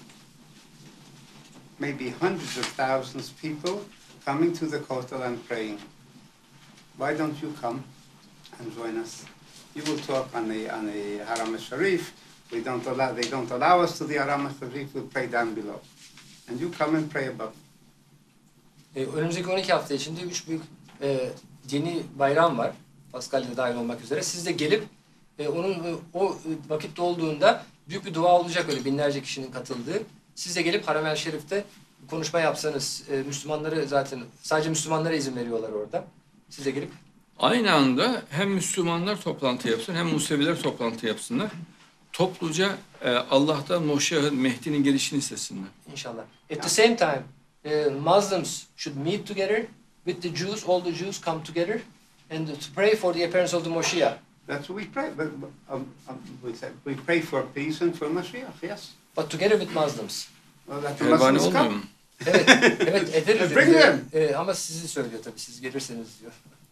maybe hundreds of thousands of people coming to the Kotel and praying. Why don't you come and join us? You will talk on the on the Haram al-Sharif. We don't allow they don't allow us to the Haram al-Sharif. We'll pray down below, and you come and pray above. E, önümüzdeki on iki hafta içinde üç büyük e, dini bayram var. Paskalya dahil olmak üzere. Siz de gelip e, onun e, o e, vakitte olduğunda büyük bir dua olacak, öyle binlerce kişinin katıldığı. Siz de gelip Haram el Şerif'te konuşma yapsanız, e, Müslümanları zaten sadece Müslümanlara izin veriyorlar orada. Siz de gelip Aynı anda hem Müslümanlar toplantı yapsın hem Museviler toplantı yapsınlar. Topluca e, Allah'tan Moşe'nin, Mehdi'nin gelişini istesinler. inşallah. At the same time, uh, Muslims should meet together with the Jews. All the Jews come together and to pray for the appearance of the Moshiach. That's what we pray. But um, um, we said we pray for peace and for Mashiach. Yes. But together with Muslims. Well, that the Pervane Muslims olmuyor come. mu? Evet, evet ederiz. Bring diyor. them. E, ama sizi söylüyor tabii, siz gelirseniz diyor.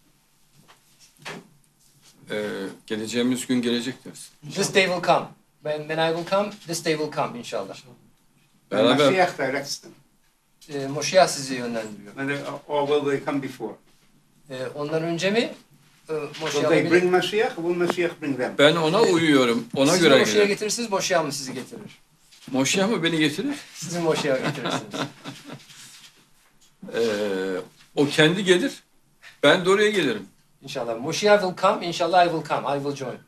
E, geleceğimiz gün gelecek deriz. This day will come. When, when I will come, this day will come inşallah. And Beraber Mashiach directs them. E, Moshiach sizi yönlendiriyor. And they, or will they come before? E, ondan önce mi? E, Will Moshiach'a they bile- bring Mashiach? Or will Mashiach bring them? ben ona uyuyorum. Ona Siz göre Moshiach'a giderim. getirirsiniz, Moshiach mı sizi getirir? Moşeh mi beni getirir? Sizi Moshiach'a getirirsiniz. E, o kendi gelir. Ben de oraya gelirim. İnşallah. Moshiach will come, inşallah I will come. I will join.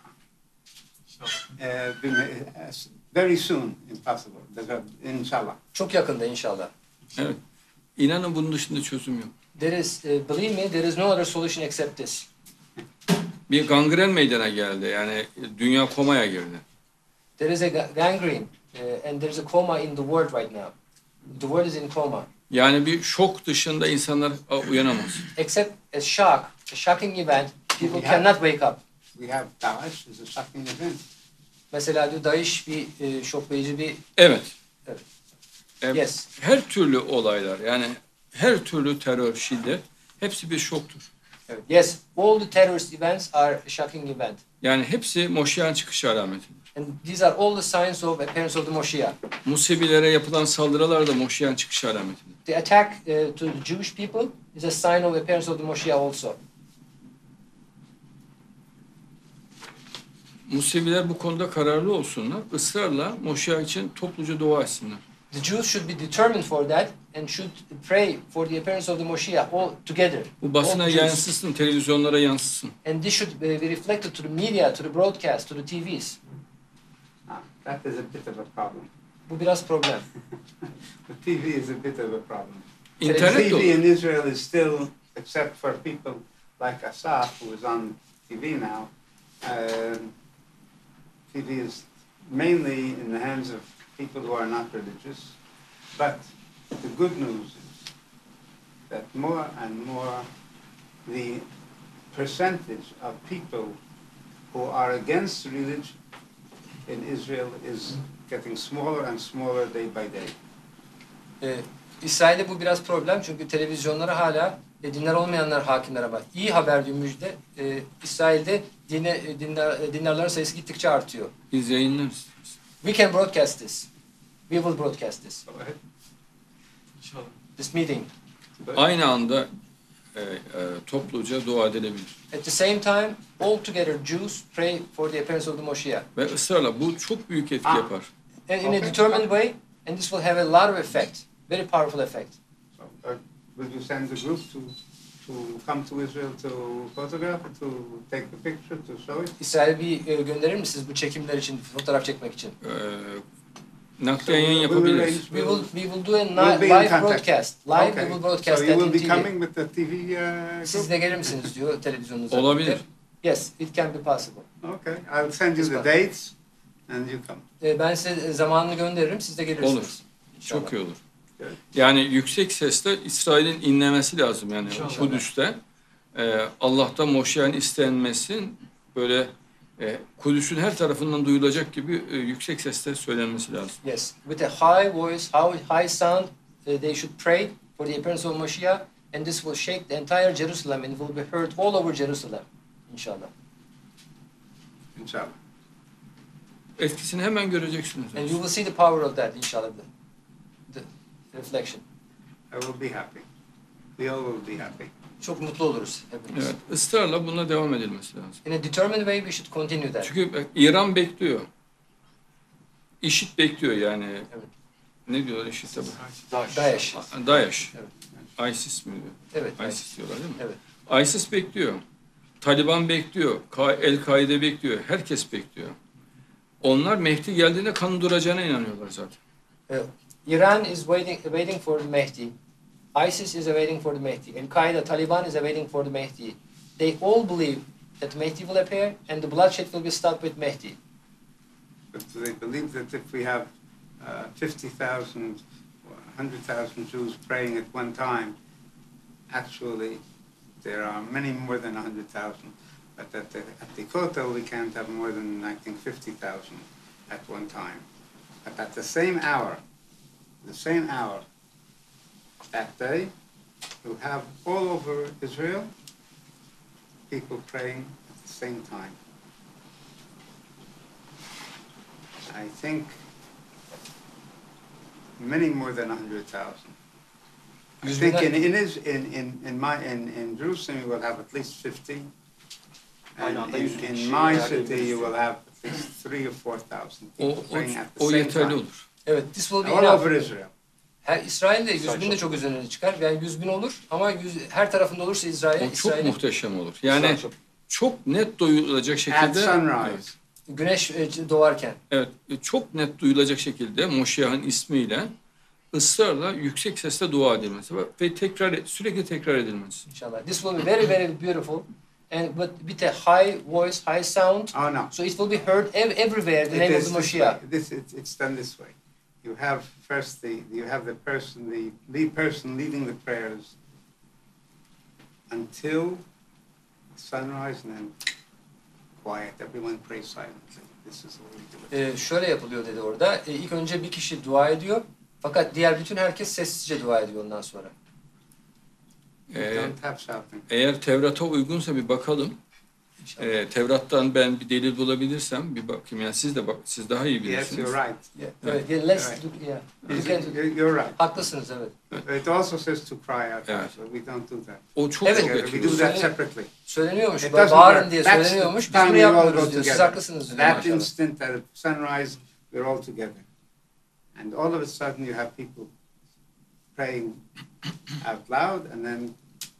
Uh, been, uh, very soon, impossible. Inshallah. Çok yakında inşallah. Evet. İnanın bunun dışında çözüm yok. There is, uh, believe me, there is no other solution except this. Bir gangren meydana geldi. Yani dünya komaya girdi. There is a ga- gangrene uh, and there is a coma in the world right now. The world is in coma. Yani bir şok dışında insanlar a, uyanamaz. Except a shock, a shocking event, people Yeah. cannot wake up. We have Daesh is a shocking event. Mesela diyor Daesh bir e, şoklayıcı bir Evet. Evet. Evet. yes. Her türlü olaylar yani her türlü terör, şiddet hepsi bir şoktur. Evet. Yes, all the terrorist events are a shocking event. Yani hepsi Moşe'nin çıkışı alametidir. And these are all the signs of appearance of the Moshiach. Musevilere yapılan saldırılar da Moşe'nin çıkışı alametidir. The attack uh, to the Jewish people is a sign of appearance of the Moshiach also. Museviler bu konuda kararlı olsunlar. Israrla Moşe için topluca dua etsinler. The Jews should be determined for that and should pray for the appearance of the Moshiach all together. Bu basına All Jews. yansısın, televizyonlara yansısın. And this should uh, be reflected to the media, to the broadcast, to the T Vs. Ah, that is a bit of a problem. Bu biraz problem. The T V is a bit of a problem. İnternet T V olur. in Israel is still, except for people like Asaf, who is on T V now, uh, T V is mainly in the hands of people who are not religious. But the good news is that more and more the percentage of people who are against religion in Israel is getting smaller and smaller day by day. Ee, İsrail'de bu biraz problem çünkü televizyonlara hala e, dinler olmayanlar hakimler ama iyi haber diyor müjde. E, İsrail'de dine, e, dinler, e, dinlerlerin sayısı gittikçe artıyor. Biz yayınlarız. We can broadcast this. We will broadcast this. İnşallah. This meeting. Aynı anda e, e, topluca dua edilebilir. At the same time, all together Jews pray for the appearance of the Moshiach. Ve ısrarla bu çok büyük etki Ah. yapar. And in a Okay. determined way, and this will have a lot of effect. Very powerful effect. So, uh, will you send the group to to come to Israel to photograph, to take the picture, to show it? İsrail'e bir e, gönderir misiniz bu çekimler için, fotoğraf çekmek için? E, nakliye yayın we will yapabiliriz. arrange- We will we will do a We'll be ni- in live contact. broadcast. Live Okay. we will So broadcast you that will in be T V. coming with the T V uh, Siz group? de gelir misiniz diyor televizyonunuza. Olabilir. birlikte. Yes, it can be possible. Okay, I'll send you It's the fine. dates and you come. Ee, ben size zamanını gönderirim, siz de gelirsiniz. Olur. İnşallah. Çok iyi olur. Evet. Yani yüksek sesle İsrail'in inlemesi lazım yani Kudüs'te. Ee, Allah'tan Moşe'nin istenmesi böyle e, Kudüs'ün her tarafından duyulacak gibi e, yüksek sesle söylenmesi lazım. Yes, with a high voice, how high sound, uh, they should pray for the appearance of Mashiach, and this will shake the entire Jerusalem and will be heard all over Jerusalem. İnşallah. Inshallah. Etkisini hemen göreceksiniz. And you will see the power of that, inshallah. The, the reflection. I will be happy. We all will be happy. Çok mutlu oluruz hepimiz. Evet, ısrarla buna devam edilmesi lazım. In a determined way, we should continue that. Çünkü bak, İran bekliyor. İşit bekliyor yani. Evet. Ne diyorlar IŞİD'e? Daesh. Daesh. Daesh. Evet. ISIS mi diyor? Evet. ISIS diyorlar değil mi? Evet. ISIS bekliyor. Taliban bekliyor. Ka- El-Kaide bekliyor. Herkes bekliyor. Onlar Mehdi geldiğinde kan duracağına inanıyorlar zaten. Uh, Iran is waiting, waiting for the Mehdi. ISIS is awaiting for the Mehdi. Al-Qaeda, Taliban is awaiting for the Mehdi. They all believe that Mehdi will appear and the bloodshed will be stopped with Mehdi. But they believe that if we have uh, fifty thousand, one hundred thousand Jews praying at one time, actually there are many more than one hundred thousand. But at the, at the Kotel we can't have more than, I think, fifty thousand at one time. But at the same hour, the same hour, that day, you have all over Israel people praying at the same time. I think many more than a hundred thousand. I Yüz think in, binler- in, is, in, in, in, my, in, in Jerusalem you will have at least fifty. And Aynı anda in, yüz bin in kişi my veya city yüz you bin. will have at least three or four thousand O, people o, praying at the o same yeterli time. olur. Evet, this will be All enough. over Israel. Her İsrail'de yüz İsrail bin de çok- çok üzerine çıkar. Yani yüz bin olur ama yüz, her tarafında olursa İsrail, O çok İsrail muhteşem olur. Yani İsrail çok- çok net duyulacak At şekilde sunrise. evet, güneş e, doğarken. evet, çok net duyulacak şekilde Moşe'nin ismiyle ısrarla yüksek sesle dua edilmesi ve ve tekrar sürekli tekrar edilmesi. İnşallah. This will be very very beautiful and but with a high voice, high sound. Oh no. So it will be heard ev- everywhere, the It name of is the this Mashiach. way. This, it's, it's done this way. You have first the, you have the person, the lead person leading the prayers until sunrise and then quiet. Everyone prays silently. This is the way we do it. Ee, şöyle yapılıyor dedi orada. Ee, ilk önce bir kişi dua ediyor. Fakat diğer bütün herkes sessizce dua ediyor ondan sonra. You Ee, don't have shouting. eğer Tevrat'a uygunsa bir bakalım. İnşallah. Ee, Tevrat'tan ben bir delil bulabilirsem bir bakayım. Yani siz de bak, siz daha iyi Yes, bilirsiniz. you're right. Yeah. Evet, yeah, let's Evet. do, yeah. You- You can, you- You're right. haklısınız evet. It also says to cry out loud, Evet. but we don't do that. O çok Evet. çok Together. We etkili. do olur. that separately. Söyleniyormuş, It doesn't bağırın work. diye That's the söyleniyormuş. Biz time bunu we all yapmıyoruz go diyor. Siz together. haklısınız diyor That maşallah. instant at sunrise, we're all together. And all of a sudden you have people praying out loud and then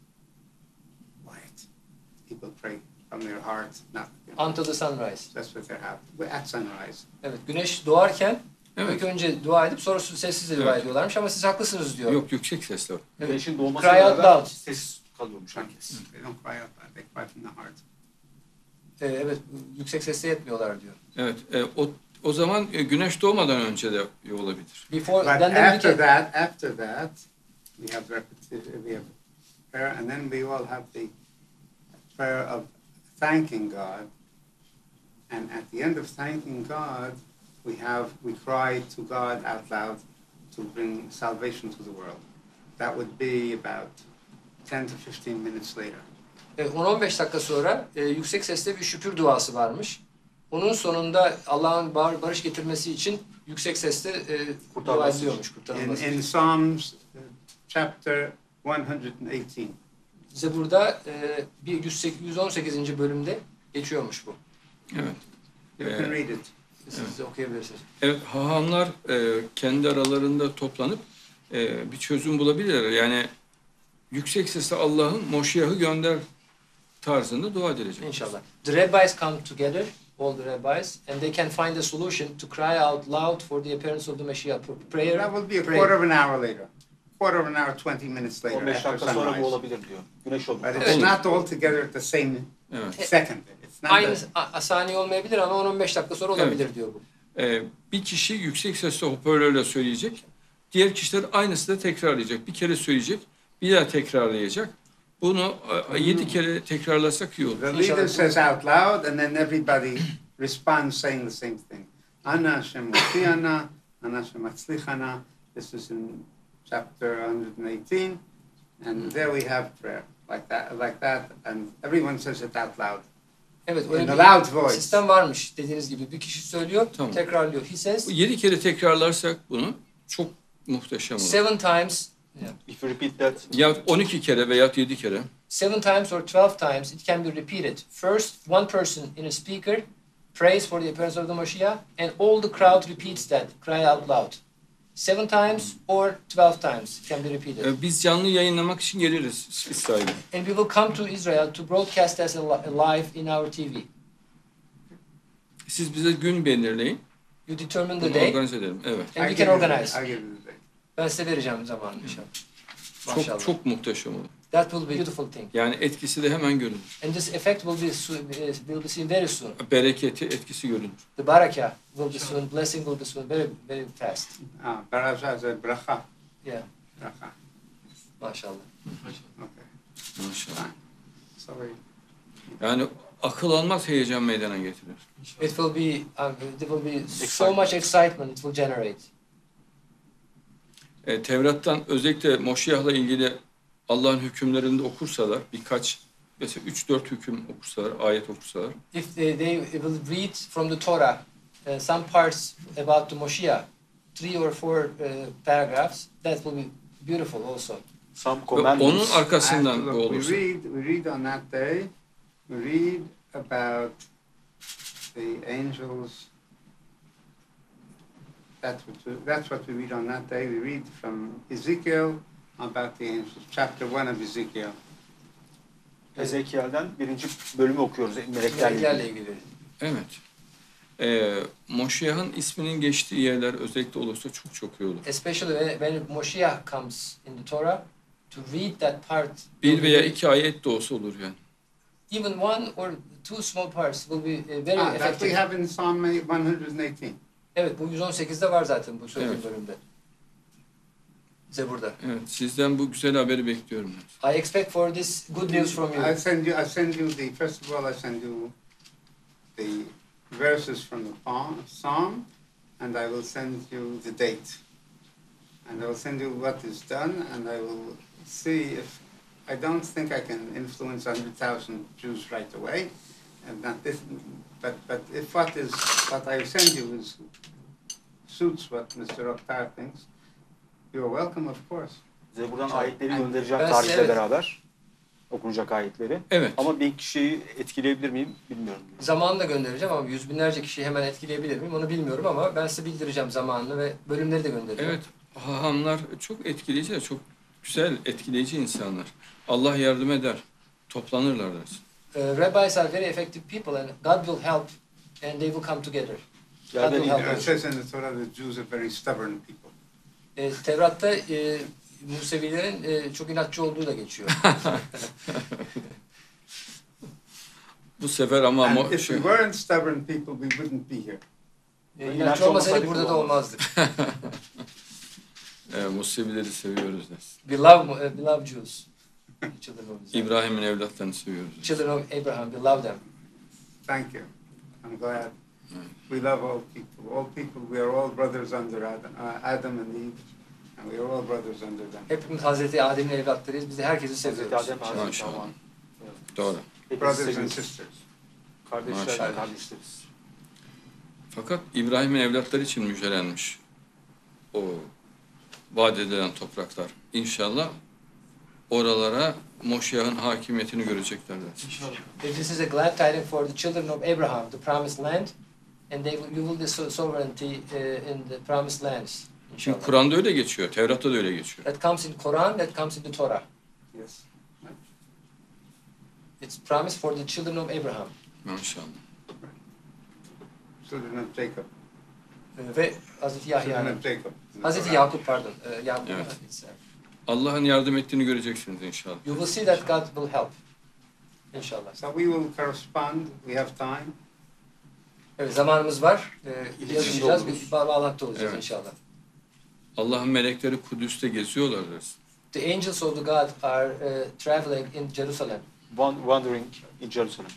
quiet. People pray from their heart, not, you know, Until the sunrise. that's what they're having. We're at sunrise. Evet, güneş doğarken Evet. ilk önce dua edip sonra sessizce dua Evet. ediyorlarmış ama siz haklısınız diyor. Yok yüksek sesle. Evet. Güneşin doğmasıyla Cry out beraber loud. sessiz kalıyormuş herkes. They don't cry out loud, they cry from the heart. Ee, evet, yüksek sesle etmiyorlar diyor. Evet. E, o o zaman e, güneş doğmadan önce de olabilir. Before, But then then we after can- that, after that, we have repetition, we have prayer, and then we all have the prayer of thanking God. And at the end of thanking God, we have we cry to God out loud to bring salvation to the world. That would be about ten to fifteen minutes later. E, on on beş dakika sonra e, yüksek sesle bir şükür duası varmış. Onun sonunda Allah'ın bar- barış getirmesi için yüksek sesle e, dua Kurtarması ediliyormuş, In, kurtarılması in için. Psalms uh, chapter one hundred eighteen. Bize burada e, bir yüz sekiz- yüz on sekizinci bölümde geçiyormuş bu. Evet. You Evet. can read it. Siz de okuyabilirsiniz. Evet, hahamlar e, kendi aralarında toplanıp e, bir çözüm bulabilirler. Yani yüksek sesle Allah'ın Moşiyah'ı gönder tarzında dua edilecek. İnşallah. The rabbis come together all the rabbis, and they can find a solution to cry out loud for the appearance of the Mashiach. Prayer. That will be a pray. quarter of an hour later. Quarter of an hour, twenty minutes later on beş after dakika sonra bu sunrise. olabilir diyor. Güneş oldu. But it's not all together at the same Evet. second. It's not Aynı the, a- saniye olmayabilir ama on on beş dakika sonra olabilir diyor bu. Ee, bir kişi yüksek sesle hoparlörle söyleyecek. Diğer kişiler aynısı da tekrarlayacak. Bir kere söyleyecek, bir daha tekrarlayacak. Bunu e, yedi kere tekrarlasak iyi olur. the leader says out loud, and then everybody responds saying the same thing. Ana Hashem Moshiana, Ana Hashem Atzlichana. This is in chapter one hundred eighteen, and there we have prayer like that, like that, and everyone says it out loud. Evet, In öyle a bir loud voice. sistem varmış dediğiniz gibi. Bir kişi söylüyor, Tamam. tekrarlıyor. He says Yedi kere tekrarlarsak bunu çok muhteşem olur. seven times, If you repeat that, Ya on iki kere veya yedi kere. seven times or twelve times, it can be repeated. First, one person in a speaker prays for the appearance of the Mashiach, and all the crowd repeats that, cry out loud. Seven times or twelve times can be repeated. Ee, Biz canlı yayınlamak için geliriz İsrail'e. And we will come to Israel to broadcast as a li- live in our T V. Siz bize gün belirleyin. You determine the Bunu day, organize edelim. Evet. and I we give can you the- organize. I give you the day. Ben size vereceğim zamanını inşallah. Maşallah. Çok çok muhteşem olur. That will be a beautiful thing. Yani etkisi de hemen görünür. And this effect will be soon, uh, will be seen very soon. Bereketi, etkisi görünür. The barakah will be soon, blessing will be soon, very very fast. Ah, Baraja is a bracha. Yeah, Bracha. maşallah. Okay. Maşallah. Sorry. Yani akıl almaz heyecan meydana getirir. It will be, uh, there will be so much excitement it will generate. E, Tevrat'tan özellikle Moşiyah'la ilgili Allah'ın hükümlerini de okursalar, birkaç, mesela üç dört hüküm okursalar, ayet okursalar, If they, they will read from the Torah uh, some parts about the Moshiach, three or four uh, paragraphs, that will be beautiful also. some ve commandments. onun arkasından Look, bu we olursa. read, we read on that day, we read about the angels. That's what, we- that's what we read on that day. We read from Ezekiel about the angels, chapter one of Ezekiel. Ezekiel'den birinci bölümü okuyoruz meleklerle Meleklerle ilgili. ilgili. Evet. E, Moşiyah'ın isminin geçtiği yerler özellikle olursa çok çok iyi olur. Especially when, when Moshiach comes in the Torah, to read that part. Bir veya iki ayet de olsa olur yani. Even one or two small parts will be uh, very Ah, that we effective. have in Psalm one hundred eighteen. Evet, bu yüz on sekizde var zaten bu söylediğim Evet. bölümde. Zebur'da. Evet, sizden bu güzel haberi bekliyorum. I expect for this good news from you. I send you. I send you the first of all. I send you the verses from the psalm- psalm, and I will send you the date, and I will send you what is done, and I will see if I don't think I can influence a hundred thousand Jews right away, and not this, but but if what is what I send you is suits what Mister Oktar thinks, you are welcome, of course. Size buradan ayetleri göndereceğim Ben tarihle size- evet. beraber. Okunacak ayetleri. Evet. Ama bin kişiyi etkileyebilir miyim bilmiyorum. Zamanını da göndereceğim ama yüz binlerce kişiyi hemen etkileyebilir miyim onu bilmiyorum ama ben size bildireceğim zamanını ve bölümleri de göndereceğim. Evet, hahamlar çok etkileyici de çok güzel, etkileyici insanlar. Allah yardım eder, toplanırlar dersin. Uh, rabbis are very effective people and God will help and they will come together. Yani Hadi bakalım. It says in the Torah that Jews are very stubborn people. E, Tevrat'ta e, Musevilerin e, çok inatçı olduğu da geçiyor. Bu sefer ama And mo- if şey, we weren't stubborn people, we wouldn't be here. E, İnatçı inatçı olmasaydık olmasaydık burada da olmazdı. olmazdık. e, Musevileri seviyoruz dersin. We love, uh, we love Jews. The children of Israel. İbrahim'in evlatlarını seviyoruz dersin. Children of Abraham, we love them. Thank you. I'm glad. We love all people. All people, we are all brothers under Adam, uh, Adam and Eve, and we are all brothers under them. Hepimiz Hazreti Adem'in evlatlarıyız. Biz de herkesi Hazreti seviyoruz. Adem, Hazreti Maşallah. Havan. Doğru. Hepimizi Brothers and seviyoruz. sisters. Kardeşler, Maşallah. kardeşleriz. Fakat İbrahim'in evlatları için müjdelenmiş o vaat edilen topraklar. İnşallah oralara Moşiyah'ın hakimiyetini görecekler dersin. If this is a glad tidings for the children of Abraham, the promised land, and they will, you will be so- sovereignty uh, in the promised lands. Çünkü inshallah. Kur'an'da öyle geçiyor, Tevrat'ta da öyle geçiyor. That comes in Quran, that comes in the Torah. Yes. It's promised for the children of Abraham. Maşallah. children of Jacob. E, ve Hazreti Children Yahya'nın, of Jacob. in the Hazreti Quran. Yakup pardon, e, Yakup. Evet. Allah'ın yardım ettiğini göreceksiniz inşallah. You will see that God will help. İnşallah. So we will correspond. We have time. Evet, zamanımız var. E, İletişimde yazışacağız, oluruz. bir bağlantı olacağız Evet. inşallah. Allah'ın melekleri Kudüs'te geziyorlar dersin. The angels of the God are uh, traveling in Jerusalem. Wan- Wandering in Jerusalem.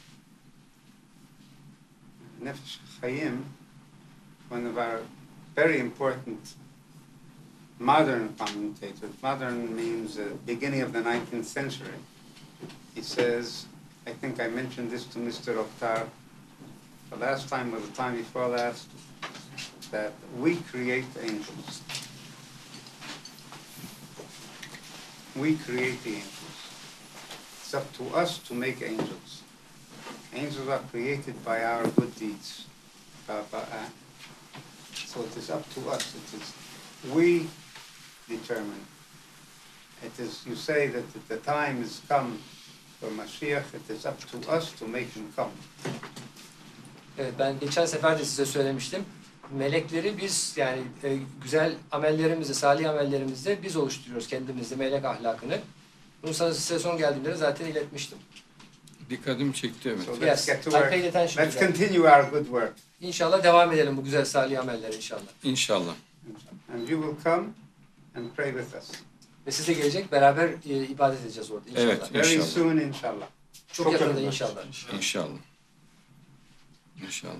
Nefesh Chaim, one of our very important modern commentators. Modern means uh, beginning of the nineteenth century. He says, I think I mentioned this to Mister Oktar the last time or the time before last, that we create angels. We create the angels. It's up to us to make angels. Angels are created by our good deeds. Uh, uh, uh, So it is up to us. It is we determine. It is you say that the time has come for Mashiach. It is up to us to make him come. Evet, ben geçen sefer de size söylemiştim. Melekleri biz yani e, güzel amellerimizle, salih amellerimizle biz oluşturuyoruz kendimizde melek ahlakını. Bunu sana size son geldiğimde zaten iletmiştim. Dikkatimi çekti evet. So Yes, let's get to I work. paid attention Let's to that. continue our good work. İnşallah devam edelim bu güzel salih amellere inşallah. İnşallah. And you will come and pray with us. Ve siz de gelecek beraber e, ibadet edeceğiz orada inşallah. Evet. Very İnşallah. soon, inshallah. Çok, Çok yakında yakında. inşallah. İnşallah. İnşallah.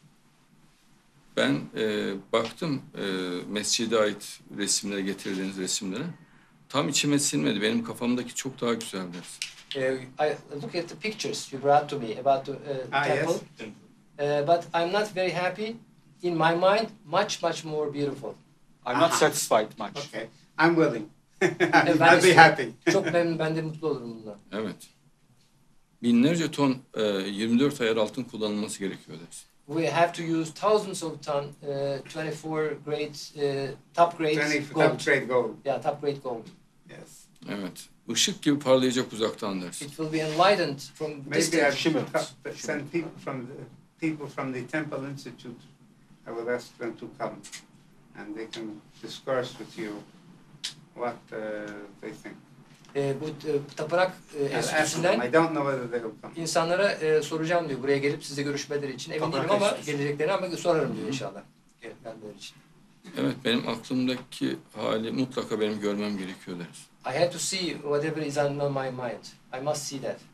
Ben e, baktım e, mescide ait resimlere, getirdiğiniz resimlere. Tam içime sinmedi. Benim kafamdaki çok daha güzeldi. Uh, I look at the pictures you brought to me about the uh, Ah, yes. temple, uh, but I'm not very happy. In my mind, much much more beautiful. I'm not Aha. satisfied much. Okay, I'm willing. ben I'll de be istiyorum. happy. Çok memnun, ben de mutlu olurum bundan. Evet. Binlerce ton e, yirmi dört ayar altın kullanılması gerekiyor dersin. We have to use thousands of ton, uh, twenty-four grade, uh, top grade twenty gold. top grade gold. Yeah, top grade gold. Yes. Evet. Işık gibi parlayacak uzaktan dersin. It will be enlightened from Maybe I distance. should co- send people from the people from the Temple Institute. I will ask them to come, and they can discourse with you what uh, they think. E, bu e, tapınak e, I'll ask them. enstitüsünden I don't know whether they will come. insanlara e, soracağım diyor. Buraya gelip size görüşmeleri için. Emin değilim ama geleceklerini ama sorarım diyor inşallah. Gelmeleri için. Evet, benim aklımdaki hali mutlaka benim görmem gerekiyor deriz. I had to see whatever is on my mind. I must see that.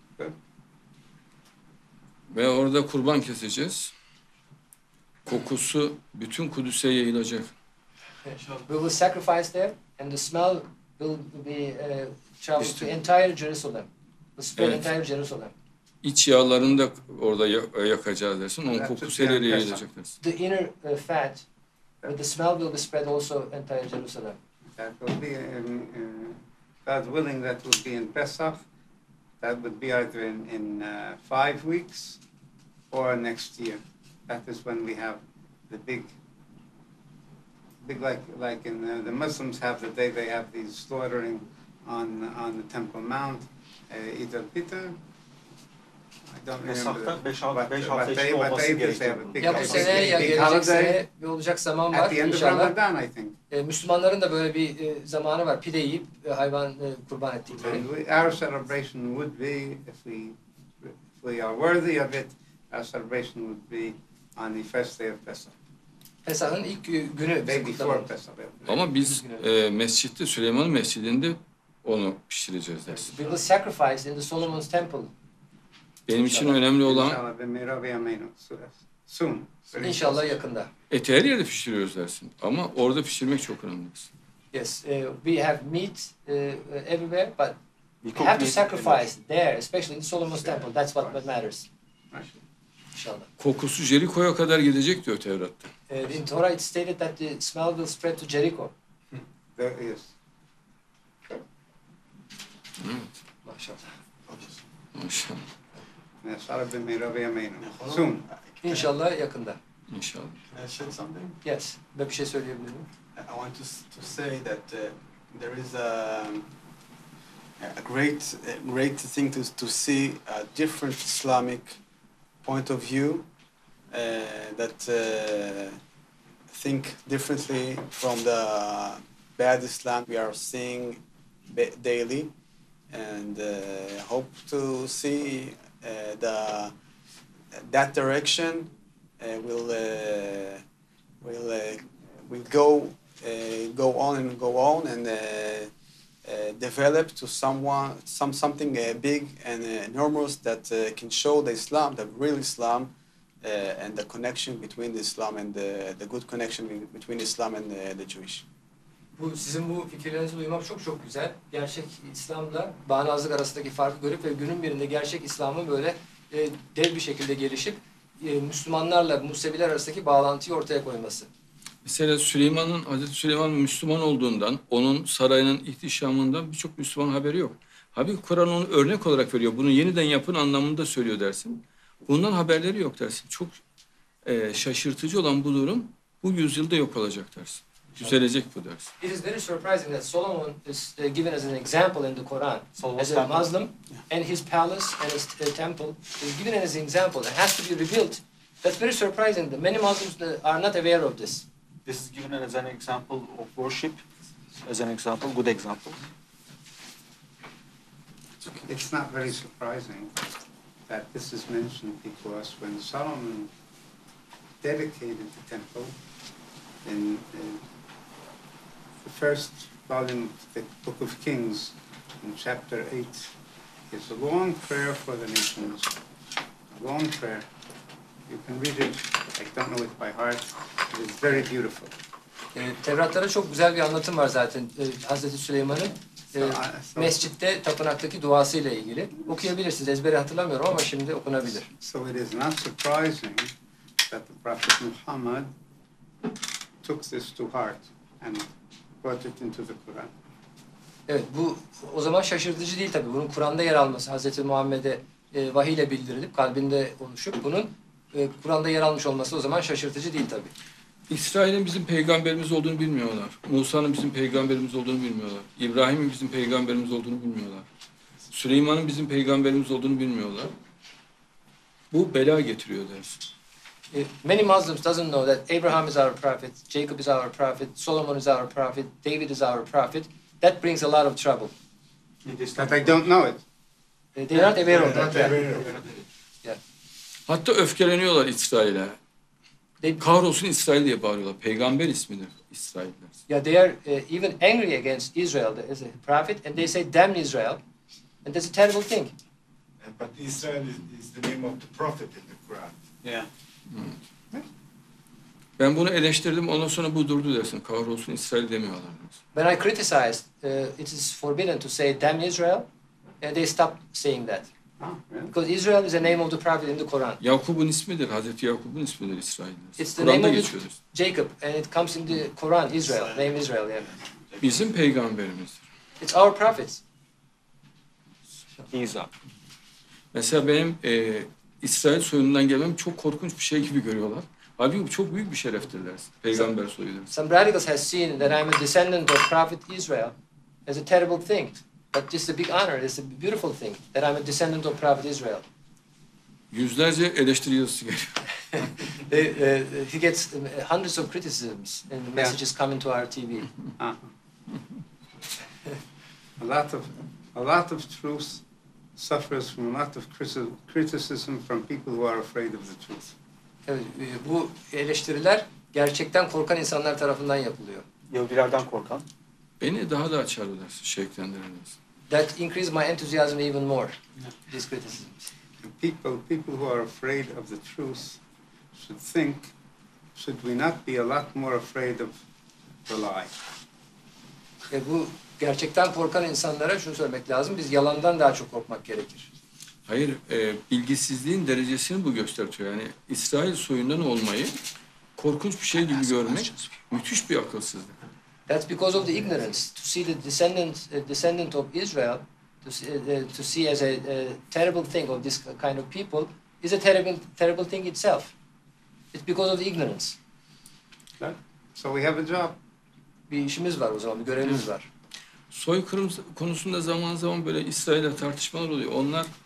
Ve orada kurban keseceğiz. Kokusu bütün Kudüs'e yayılacak. We will sacrifice there, and the smell will be uh, travel to entire Jerusalem. Will spread Evet. entire Jerusalem. İç yağlarını da orada ya- yakacağız dersin. Onun Evet, kokusu Türkiye her yere arkadaşlar. yayılacak dersin. The inner uh, fat, but the smell will be spread also entire Jerusalem. That will be, in, uh, God willing, that will be in Pesach. That would be either in, in uh, five weeks or next year. That is when we have the big, big like like in the, the Muslims have the day they have these slaughtering on on the Temple Mount, uh, Eid al-Fitr. I don't remember. Pesach'ta beş what- hafta, beş what hafta day- içinde what olması day does they have gerekiyor. a big- Ya bu big- sene ya big gelecek holiday sene bir olacak zaman At var the end of inşallah. Ramadan, I think. E, Müslümanların da böyle bir e, zamanı var. Pide yiyip e, hayvan e, kurban ettikleri. And we, our celebration would be, if we, if we are worthy of it, our celebration would be on the first day of Pesach, Pesah'ın ilk gü- günü day bizim before kutlamamız. Pesach. Ama biz e, mescitte, Süleyman Mescidi'nde onu pişireceğiz dersin. We will sacrifice in the Solomon's temple. Benim için önemli olan İnşallah b'mirav yameinu. Soon. Very İnşallah soon. yakında. eti her yerde pişiriyoruz dersin. Ama orada pişirmek çok önemli dersin. Yes, uh, we have meat uh, everywhere, but We we cook have to meat sacrifice there, especially in Solomon's temple. That's what, what matters. Right. İnşallah. Kokusu Jeriko'ya kadar gidecek diyor Tevrat'ta. Uh, in Torah it stated that the smell will spread to Jericho. There is. Evet. Maşallah. Maşallah. İnşallah b'mirav yameinu. Soon. İnşallah yakında. İnşallah. Can I share something? Yes. Ben bir şey söyleyebilir miyim? I want to, s- to say that uh, there is a, a great, a great thing to, to see a different Islamic point of view that uh, think differently from the bad Islam we are seeing ba- daily, and uh, hope to see uh, the that direction uh, will uh, will uh, will go uh, go on and go on and uh, uh, develop to someone some something uh, big and uh, enormous that uh, can show the Islam, the real Islam, uh, and the connection between the Islam and the, the good connection be- between Islam and the, the Jewish. Bu sizin bu fikirlerinizi duymak çok çok güzel. Gerçek İslam'la bağnazlık arasındaki farkı görüp ve günün birinde gerçek İslam'ın böyle e, dev bir şekilde gelişip e, Müslümanlarla Museviler arasındaki bağlantıyı ortaya koyması. Mesela Süleyman'ın, Hazreti Süleyman Müslüman olduğundan, onun sarayının ihtişamından birçok Müslüman haberi yok. Halbuki Kur'an onu örnek olarak veriyor. Bunu yeniden yapın anlamında söylüyor dersin. Bundan haberleri yok dersin. Çok e, şaşırtıcı olan bu durum bu yüzyılda yok olacak dersin. Düzelecek bu dersin. It is very surprising that Solomon is uh, given as an example in the Quran Solomon's as a temple. Muslim, and his palace and his uh, temple is given as an example. It has to be rebuilt. That's very surprising. That many Muslims uh, are not aware of this. This is given as an example of worship, as an example, good example. It's not very surprising that this is mentioned because when Solomon dedicated the temple in uh, the first volume of the Book of Kings, in chapter eight, it's a long prayer for the nations, a long prayer. You can read it, I don't know it by heart, it is very beautiful. E, Tevrat'ta çok güzel bir anlatım var zaten e, Hazreti Süleyman'ın e, mescitte, tapınaktaki duasıyla ilgili. Okuyabilirsiniz, ezbere hatırlamıyorum ama şimdi okunabilir. So it is not surprising that the Prophet Muhammad took this to heart and brought it into the Quran. Evet, bu o zaman şaşırtıcı değil tabii. Bunun Kur'an'da yer alması, Hazreti Muhammed'e e, vahiy ile bildirilip kalbinde oluşup bunun e, Kur'an'da yer almış olması o zaman şaşırtıcı değil tabii. İsrail'in bizim peygamberimiz olduğunu bilmiyorlar. Musa'nın bizim peygamberimiz olduğunu bilmiyorlar. İbrahim'in bizim peygamberimiz olduğunu bilmiyorlar. Süleyman'ın bizim peygamberimiz olduğunu bilmiyorlar. Bu bela getiriyor dersin. Uh, Many Muslims doesn't know that Abraham is our prophet, Jacob is our prophet, Solomon is our prophet, David is our prophet. That brings a lot of trouble. But they don't know it. Uh, They're not aware of that. Hatta öfkeleniyorlar İsrail'e. They, Kahrolsun İsrail diye bağırıyorlar. Peygamber ismidir İsrailler. yeah, they are uh, even angry against Israel as a prophet, and they say, "Damn Israel," and that's a terrible thing. But Israel is, is the name of the prophet in the Quran. Yeah. Ben bunu eleştirdim, ondan sonra bu durdu dersin. Kahrolsun İsrail demiyorlar dersin. When I criticized, uh, it is forbidden to say "Damn Israel," and they stopped saying that Oh, really? because Israel is the name of the prophet in the Quran. Yakup'un ismidir, Hazreti Yakup'un ismidir İsrail dersin. It's the Kur'an'da name of the- geçiyordur. Jacob, and it comes in the Quran. Israel, name Israel. Yeah, Bizim peygamberimizdir. it's our prophets. İsa. Mesela benim e, İsrail soyundan gelmem çok korkunç bir şey gibi görüyorlar. Halbuki bu çok büyük bir şereftir dersin. Peygamber soyu dersin. Some radicals has seen that I'm a descendant of Prophet Israel as a terrible thing, but it's a big honor. It's a beautiful thing that I'm a descendant of Prophet Israel. Yüzlerce eleştiri yazısı geliyor. They, uh, he gets uh, hundreds of criticisms and messages coming to our T V. Uh-huh. a lot of a lot of truth suffers from a lot of criti- criticism from people who are afraid of the truth. Evet, e, bu eleştiriler gerçekten korkan insanlar tarafından yapılıyor. Yahudilerden korkan. Beni daha da açar dersin, şevklendirir dersin. That increased my enthusiasm even more. These criticisms. And people people who are afraid of the truth should think, should we not be a lot more afraid of the lie? E, bu gerçekten korkan insanlara şunu söylemek lazım. Biz yalandan daha çok korkmak gerekir. Hayır, e, bilgisizliğin derecesini bu gösteriyor. Yani İsrail soyundan olmayı korkunç bir şey gibi görmek müthiş bir akılsızlık. That's because of the ignorance. To see the descendant, uh, descendant of Israel, to see, uh, to see as a, a terrible thing of this kind of people, is a terrible, terrible thing itself. It's because of the ignorance. So we have a job. Bir işimiz var o zaman, bir görevimiz var. Soykırım konusunda zaman zaman böyle İsrail'le tartışmalar oluyor. Onlar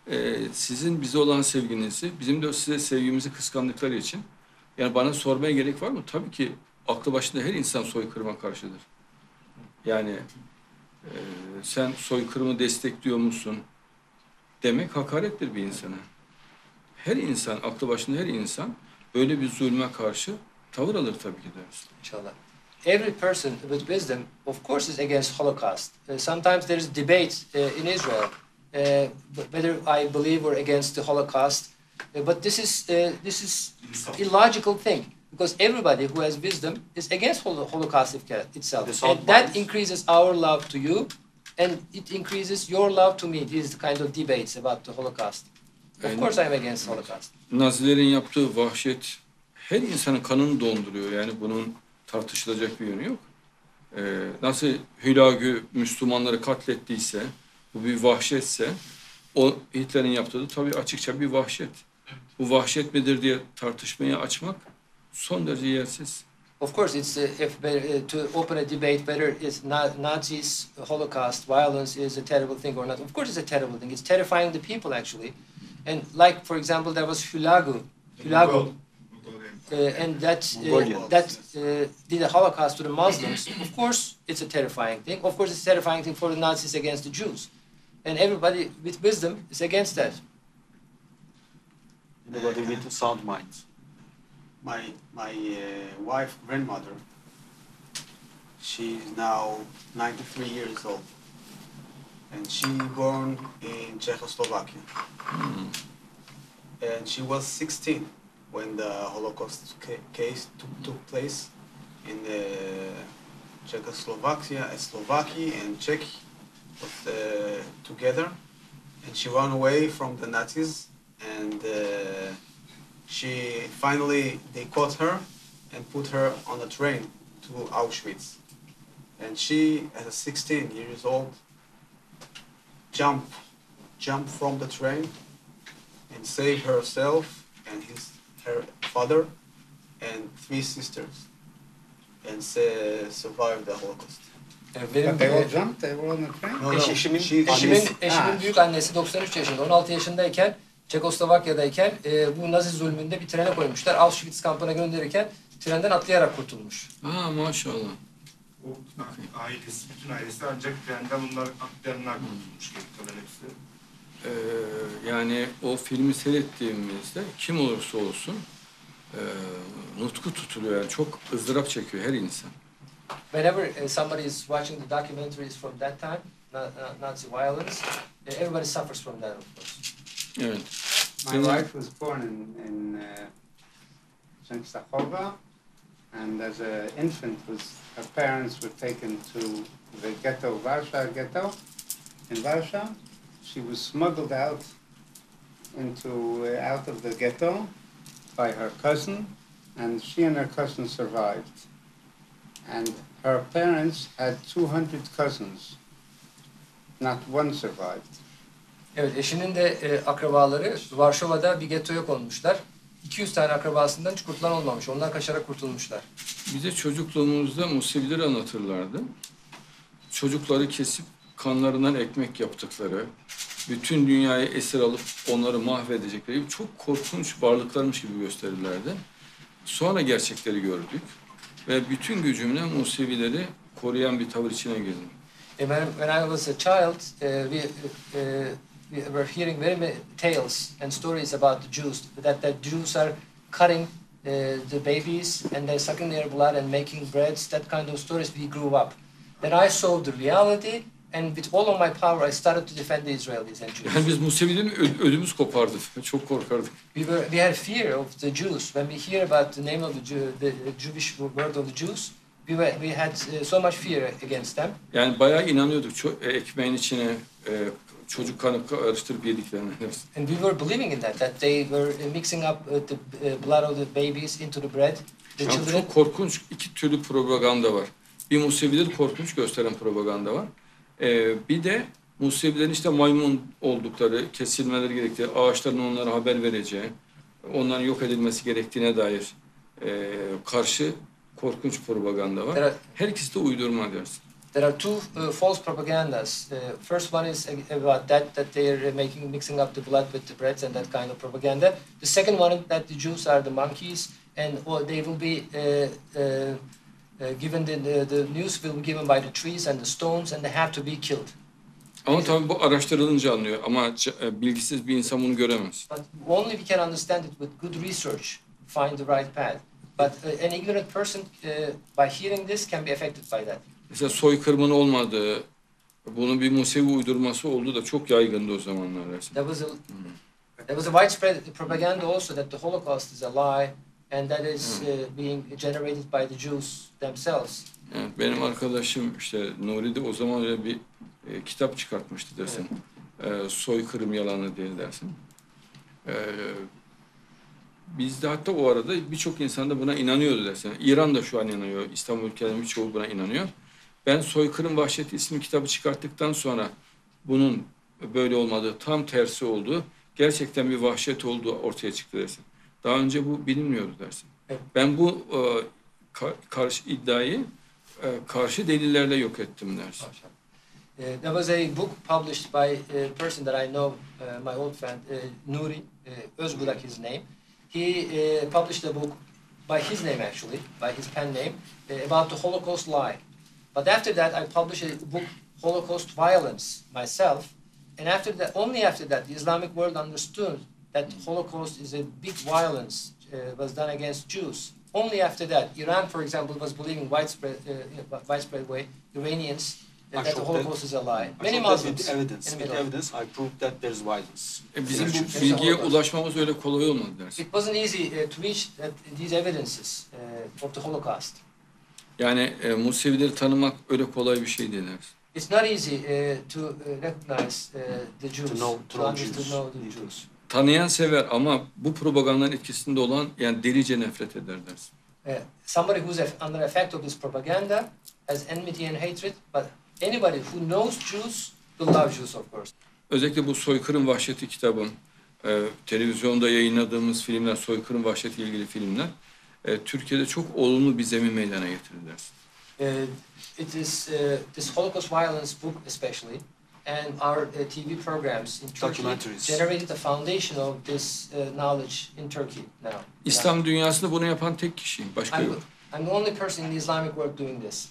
e, sizin bize olan sevginizi, bizim de size sevgimizi kıskandıkları için. Yani bana sormaya gerek var mı? Tabii ki aklı başında her insan soykırıma karşıdır. Yani e, sen soykırımı destekliyor musun demek hakarettir bir insana. Her insan, aklı başında her insan böyle bir zulme karşı tavır alır tabii ki de. İnşallah. Every person with wisdom, of course, is against Holocaust. Uh, sometimes there is debate uh, in Israel uh, whether I believe or against the Holocaust. Uh, but this is uh, this is illogical thing because everybody who has wisdom is against holo- Holocaust itself, The sound and that minds. increases our love to you, and it increases your love to me. These kind of debates about the Holocaust. Of And- course, I am against Holocaust. Nazilerin yaptığı vahşet her insanın kanını donduruyor. Yani bunun tartışılacak bir yönü yok. Ee, nasıl Hülagü Müslümanları katlettiyse, bu bir vahşetse, o Hitler'in yaptığı da tabii açıkça bir vahşet. Bu vahşet midir diye tartışmayı açmak son derece yersiz. Of course, it's uh, if uh, to open a debate whether it's Na- Nazis, Holocaust, violence is a terrible thing or not. Of course, it's a terrible thing. It's terrifying the people actually, and like for example, there was Hulagu, Hulagu, uh, and that uh, Mongolians. that uh, did a Holocaust to the Muslims. Of course, it's a terrifying thing. Of course, it's a terrifying thing for the Nazis against the Jews, and everybody with wisdom is against that. Anybody with sound minds. My my uh, wife grandmother. She's now ninety-three years old, and she born in Czechoslovakia. And she was sixteen when the Holocaust ca- case took, took place in the Czechoslovakia, uh, Slovakia, and Czech was, uh, together. And she ran away from the Nazis, and uh, she finally they caught her and put her on a train to Auschwitz. And she, at sixteen years old, jumped jumped from the train and saved herself and his her father and three sisters, and sa- survived the Holocaust. Benim But they all e, jumped, they were on the train? No, Eşi- no, eşimin she- Eşimin, she's- eşimin Ah. büyük annesi doksan üç yaşında, on altı yaşındayken Çekoslovakya'dayken e, bu Nazi zulmünde bir trene koymuşlar. Auschwitz kampına gönderirken trenden atlayarak kurtulmuş. Ha maşallah. O ailesi, bütün ailesi ancak trenden bunlar atlayanlar kurtulmuş. Geri kalan hepsi. Ee, yani o filmi seyrettiğimizde kim olursa olsun e, nutku tutuluyor. Yani çok ızdırap çekiyor her insan. Whenever uh, somebody is watching the documentaries from that time, na- na- Nazi violence, uh, everybody suffers from that, of course. Evet. My Senin- wife was born in, in uh, Częstochowa, and as an infant, was her parents were taken to the ghetto, Warsaw ghetto. In Warsaw, she was smuggled out into uh, out of the ghetto by her cousin, and she and her cousin survived. And her parents had two hundred cousins. Not one survived. Evet, eşinin de e, akrabaları Varşova'da bir gettoya konmuşlar. iki yüz tane akrabasından hiç kurtulan olmamış. Onlar kaçarak kurtulmuşlar. Bize çocukluğumuzda Musevileri anlatırlardı. Çocukları kesip kanlarından ekmek yaptıkları, bütün dünyayı esir alıp onları mahvedecekleri gibi çok korkunç varlıklarmış gibi gösterirlerdi. Sonra gerçekleri gördük ve bütün gücümle Musevileri koruyan bir tavır içine girdim. E, When, when I was a child, uh, we, uh, we were hearing very many tales and stories about the Jews, that the Jews are cutting uh, the babies and they're sucking their blood and making breads, that kind of stories we grew up. Then I saw the reality, and with all of my power I started to defend the Israelis and Jews. Yani biz Musevilerin ö- ödümüz kopardı. Çok korkardık. We were we had fear of the Jews when we hear about the name of the Jew, the Jewish word of the Jews. We were we had uh, so much fear against them. Yani bayağı inanıyorduk ço- e, ekmeğin içine e, çocuk kanı karıştırıp yediklerine. And we were believing in that, that they were uh, mixing up uh, the uh, blood of the babies into the bread. The Yani children. çok korkunç iki türlü propaganda var. Bir Musevileri korkunç gösteren propaganda var. Ee, bir de Musevilerin işte maymun oldukları, kesilmeleri gerektiği, ağaçların onlara haber vereceği, onların yok edilmesi gerektiğine dair e, karşı korkunç propaganda var. There are, Her ikisi de uydurma dersin. There are two uh, false propagandas. Uh, first one is about that that they are making mixing up the blood with the breads and that kind of propaganda. The second one is that the Jews are the monkeys and or they will be uh, uh, uh, given the, the the news will be given by the trees and the stones and they have to be killed. Ama tabii bu araştırılınca anlıyor ama e, bilgisiz bir insan bunu göremez. But only we can understand it with good research, find the right path. But uh, an ignorant person, uh, by hearing this, can be affected by that. Mesela soykırımın olmadığı, bunun bir Musevi uydurması olduğu da çok yaygındı o zamanlar. There was a there was a widespread propaganda also that the Holocaust is a lie and that is uh, being generated by the Jews themselves. Evet, benim arkadaşım işte Nuri de o zaman öyle bir e, kitap çıkartmıştı dersin. E, soykırım yalanı diye dersin. E, biz de hatta o arada birçok insan da buna inanıyordu dersin. İran da şu an inanıyor. İstanbul ülkelerinin birçoğu buna inanıyor. Ben Soykırım Vahşeti isimli kitabı çıkarttıktan sonra bunun böyle olmadığı, tam tersi olduğu, gerçekten bir vahşet olduğu ortaya çıktı dersin. Daha önce bu bilinmiyordu dersin. Evet. Ben bu e, ka karşı iddiayı e, karşı delillerle yok ettim dersin. Uh, there was a book published by a person that I know, uh, my old friend uh, Nuri uh, Özbudak, his name. He uh, published a book by his name actually, by his pen name, uh, about the Holocaust lie. But after that, I published a book, Holocaust Violence, myself. And after that, only after that, the Islamic world understood that Holocaust is a big violence uh, was done against Jews. Only after that, Iran, for example, was believing widespread, uh, in a widespread way, Iranians, uh, that the Holocaust is a lie. Many Muslims evidence, in the with Middle. evidence, I proved that there is violence. E, bizim There's bu a bilgiye Holocaust. ulaşmamız öyle kolay olmadı dersin. It wasn't easy uh, to reach that, these evidences uh, of the Holocaust. Yani e, Musevileri tanımak öyle kolay bir şey değil dersin. It's not easy uh, to uh, recognize uh, the Jews, To know- to know under- Jews. to know the Jews. Tanıyan sever ama bu propagandanın etkisinde olan yani delice nefret eder dersin. Uh, somebody who's af- under effect of this propaganda has enmity and hatred, but anybody who knows Jews will love Jews, of course. Özellikle bu Soykırım Vahşeti kitabım, e, televizyonda yayınladığımız filmler, soykırım vahşeti ilgili filmler e, Türkiye'de çok olumlu bir zemin meydana getirdi dersin. Uh, it is uh, this Holocaust violence book especially, and our uh, T V programs in Turkey Documentaries. generated the foundation of this uh, knowledge in Turkey now. İslam dünyasında bunu yapan tek kişiyim, başka I'm, yok. I'm the only person in the Islamic world doing this,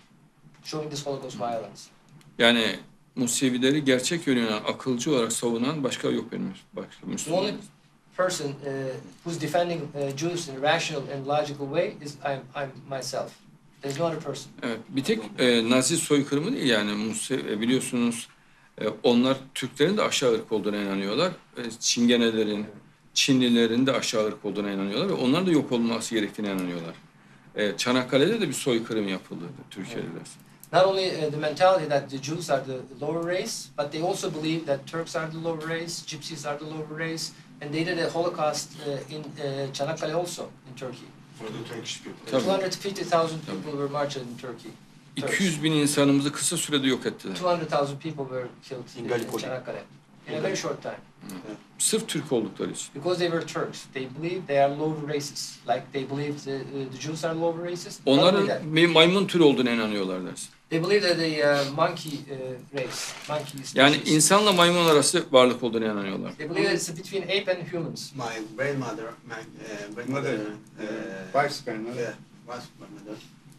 showing this Holocaust violence. Yani Musevileri gerçek yönüyle akılcı olarak savunan başka yok benim başka The only Müslüman. person uh, who's defending uh, Jews in a rational and logical way is I'm, I'm myself. There's no other person. Evet, bir tek e, Nazi soykırımı değil yani Muse, e, biliyorsunuz e, onlar Türklerin de aşağı ırk olduğuna inanıyorlar. E, Çingenelerin, Çinlilerin de aşağı ırk olduğuna inanıyorlar ve onların da yok olması gerektiğine inanıyorlar. E, Çanakkale'de de bir soykırım yapıldı Türkiye'de. Not only uh, the mentality that the Jews are the lower race, but they also believe that Turks are the lower race, Gypsies are the lower race, and they did a Holocaust uh, in uh, Çanakkale also in Turkey. For the Turkish people. Tabii. two hundred fifty thousand people were marching in Turkey. iki yüz bin insanımızı kısa sürede yok ettiler. two hundred thousand people were killed in, In in Gallipoli. Çanakkale in a very short time. Sırf Türk oldukları için. Because they were Turks, they believe they are lower races. Like they believe the, uh, the Jews are lower races. Not only Onların that, bir maymun türü olduğuna inanıyorlar dersin. they believe that the uh, monkey uh, race, monkey species. Yani insanla maymun arası varlık olduğuna inanıyorlar. They believe that it's between ape and humans. My grandmother, my uh, grandmother, uh, Vice grandmother. yeah, vice grandmother,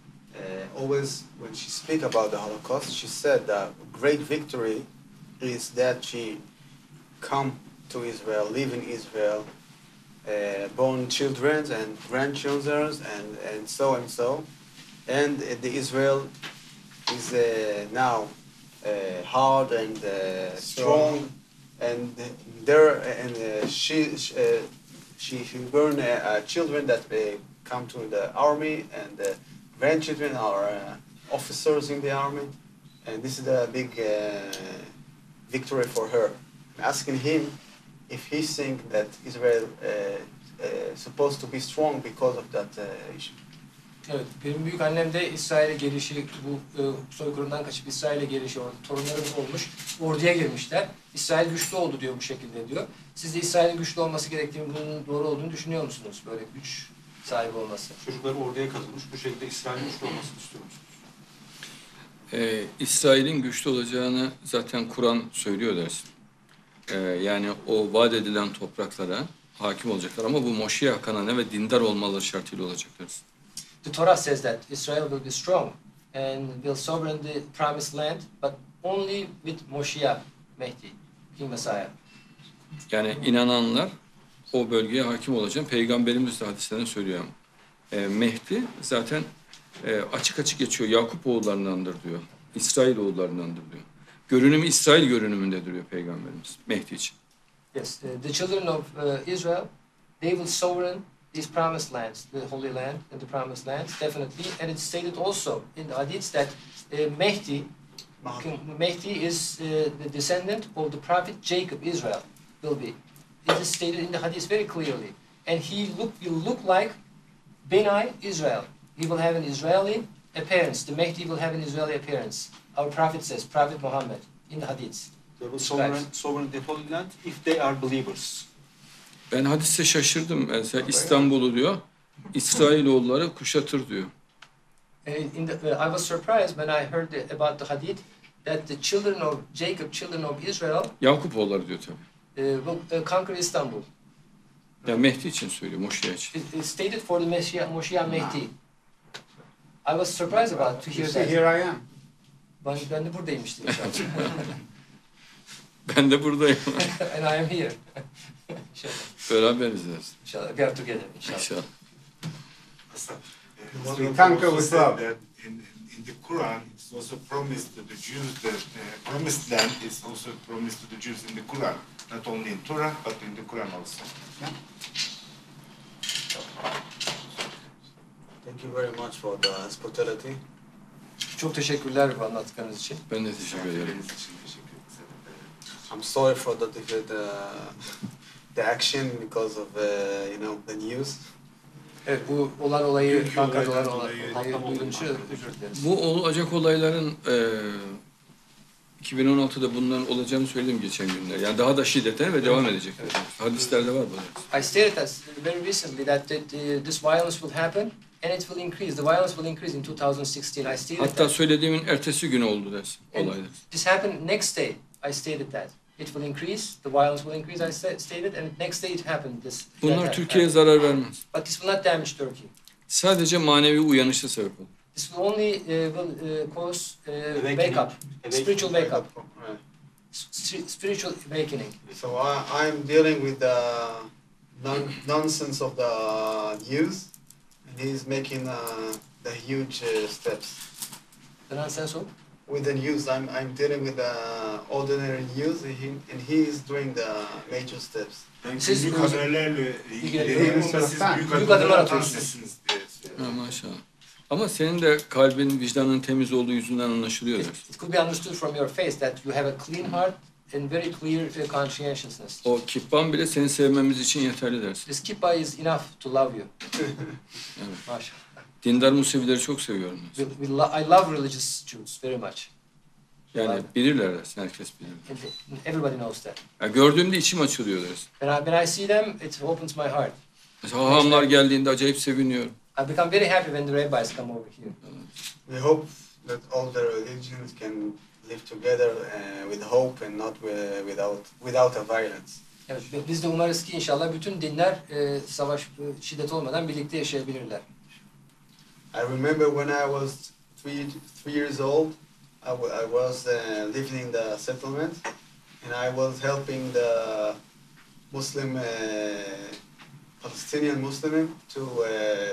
uh, always when she speak about the Holocaust, she said that great victory is that she come to Israel, live in Israel, uh, born children and grandchildren, and and so and so, and uh, the Israel is uh, now uh, hard and uh, strong, and there and uh, she sh- uh, she she born uh, uh, children that uh, come to the army, and the grandchildren are uh, officers in the army, and this is a big uh, victory for her. I'm asking him if he think that Israel uh, uh, supposed to be strong because of that uh, issue. Evet, benim büyük annem de İsrail'e gelişi, bu e, soykırımdan kaçıp İsrail'e gelişi orada. Torunlarımız olmuş, orduya girmişler. İsrail güçlü oldu diyor bu şekilde diyor. Siz de İsrail'in güçlü olması gerektiğini, bunun doğru olduğunu düşünüyor musunuz? Böyle güç sahibi olması. Çocukları orduya kazanmış. Bu şekilde İsrail'in güçlü olmasını istiyor musunuz? Ee, İsrail'in güçlü olacağını zaten Kur'an söylüyor dersin. Ee, yani o vaat edilen topraklara hakim olacaklar ama bu Moşiyah kanane ve dindar olmaları şartıyla olacak dersin. The Torah says that Israel will be strong and will sovereign the promised land, but only with Moshiach, Mehdi, King Messiah. Yani inananlar o bölgeye hakim olacak. Peygamberimiz de hadislerinde söylüyor ama. Ee, Mehdi zaten e, açık açık geçiyor. Yakup oğullarındandır diyor. İsrail oğullarındandır diyor. Görünümü İsrail görünümünde diyor Peygamberimiz Mehdi için. Yes, uh, the children of uh, Israel, they will sovereign these promised lands, the Holy Land and the promised lands, definitely. And it's stated also in the Hadith that uh, Mehdi, King Mehdi is uh, the descendant of the prophet Jacob, Israel, will be. It is stated in the Hadith very clearly. And he look, will look like Beni Israel. He will have an Israeli appearance. The Mehdi will have an Israeli appearance. Our prophet says, Prophet Muhammad, in the Hadith. They will sovereign, sovereign the Holy Land if they are believers. Ben hadiste şaşırdım. Mesela İstanbul'u diyor, İsrailoğulları kuşatır diyor. And in the, uh, I was surprised when I heard the, about the Hadith that the children of Jacob, children of Israel, Yakup oğulları diyor tabii. uh, will uh, conquer Istanbul. Yani Mehdi için söylüyor, Moşiyah için. It, it's stated for the Messiah, Moshiach Mehdi. I was surprised about to You hear see, that. here I am. Ben, ben de buradayım işte inşallah. Ben de buradayım. And I am here. İnşallah. Beraberiz dersin. İnşallah. We are together. İnşallah. İnşallah. Hasan, What uh, we conquer also with said love. that in, in the Quran, it's also promised to the Jews that uh, promised land is also promised to the Jews in the Quran, not only in Torah but in the Quran also. Thank you very much for the hospitality. Çok teşekkürler bu anlattıklarınız için. Ben de teşekkür ederim. Misafirleriniz için teşekkür ederiz. I'm sorry for the the, the action because of uh, you know the news. Evet, bu olan olayı, Dünkü Ankara'da olan olaydan olayı, dolayı- olayı duyduğum için özür dileriz. Bu olacak olayların e, iki bin on altıda bunların olacağını söyledim geçen günler. Yani daha da şiddetli ve devam edecek. Hadislerde var bu. I stated that very recently that the, the, this violence will happen and it will increase. The violence will increase in two thousand sixteen. I stated Hatta that. söylediğimin ertesi günü oldu dersin And olaylar. this happened next day. I stated that. It will increase, the violence will increase, I sa- stated, and next day it happened. This, Bunlar that- Türkiye'ye that- zarar vermez. But this will not damage Turkey. Sadece manevi uyanışa sebep olur. This will only uh, will uh, cause uh, Awakening. wake up, Awakening. spiritual wake up, Right. S- spiritual awakening. So I, I'm dealing with the non- nonsense of the news, and he's making uh, the huge uh, steps. The nonsense of? With the news, I'm, I'm dealing with the ordinary news, and he, and he is doing the major steps. Ben Siz günlük özür- haberlerle ilgileniyorum ilgileniyorum. ama siz büyük Büyük adımlar adımlar atan atıyorsunuz. sizsiniz diye söylüyorum. Ha, maşallah. Ama senin de kalbin, vicdanın temiz olduğu yüzünden anlaşılıyor It, dersin. it could be understood from your face that you have a clean heart and very clear uh, conscientiousness. O kippan bile seni sevmemiz için yeterli dersin. This kippah is enough to love you. Evet. Maşallah. Dindar Musevileri çok seviyorum dersin. We, we lo- I love religious Jews very much. Yani bilirler dersin, herkes bilir. And everybody knows that. Ya gördüğümde içim açılıyor dersin. When I, when I see them, it opens my heart. Mesela hahamlar geldiğinde acayip seviniyorum. I become very happy when the rabbis come over here. We hope that all the religions can live together uh, with hope and not wi- without without a violence. Evet, ve biz de umarız ki inşallah bütün dinler e, savaş, e, şiddet olmadan birlikte yaşayabilirler. I remember when I was three three years old, I, w- I was uh, living in the settlement, and I was helping the Muslim uh, Palestinian Muslim to uh,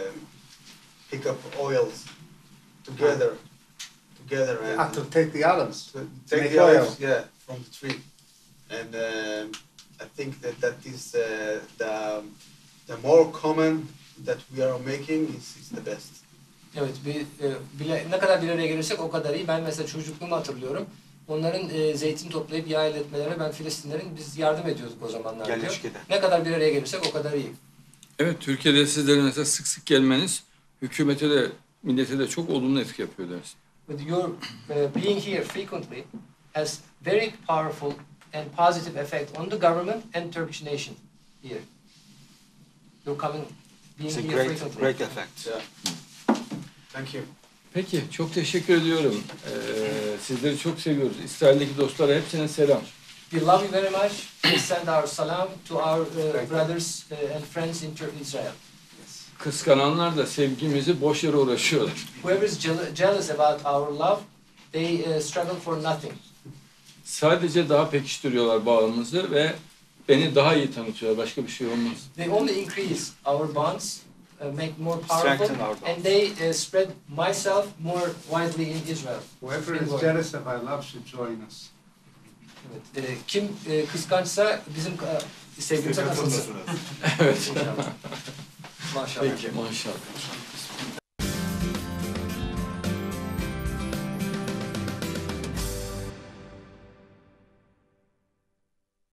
pick up oils together, together and Ah, to take the olives. to take Make the oil. oils, yeah, from the tree. And um I think that that is uh, the the more common that we are making is, is the best. Evet, bir, e, bile, ne kadar bir araya gelirsek o kadar iyi. Ben mesela çocukluğumu hatırlıyorum. Onların e, zeytin toplayıp yağ elde etmelerine ben Filistinlerin biz yardım ediyorduk o zamanlar diyor. Yerleşkede. Ne kadar bir araya gelirsek o kadar iyi. Evet, Türkiye'de sizlerin mesela sık sık gelmeniz hükümete de millete de çok olumlu etki yapıyor dersin. With your uh, being here frequently has very powerful and positive effect on the government and Turkish nation here. You're coming, being It's a here great, frequently. great effect. Yeah. Thank you. Peki, çok teşekkür ediyorum. Ee, Sizleri çok seviyoruz. İsrail'deki dostlara hepsine selam. We love you very much. We send our salam to our uh, brothers uh, and friends in Tur- Israel. Kıskananlar da sevgimizi boş yere uğraşıyorlar. Whoever is jeal- jealous about our love, they uh, struggle for nothing. Sadece daha pekiştiriyorlar bağımızı ve beni daha iyi tanıtıyorlar. Başka bir şey olmaz. They only increase our bonds, uh, make more powerful, Strengthen our bonds. and they uh, spread myself more widely in Israel. Whoever In is word. jealous of our love should join us. Evet. E, kim e, kıskançsa bizim e, sevgimize katılsın. Katılmasın. Evet. İnşallah. Maşallah. Peki. Maşallah.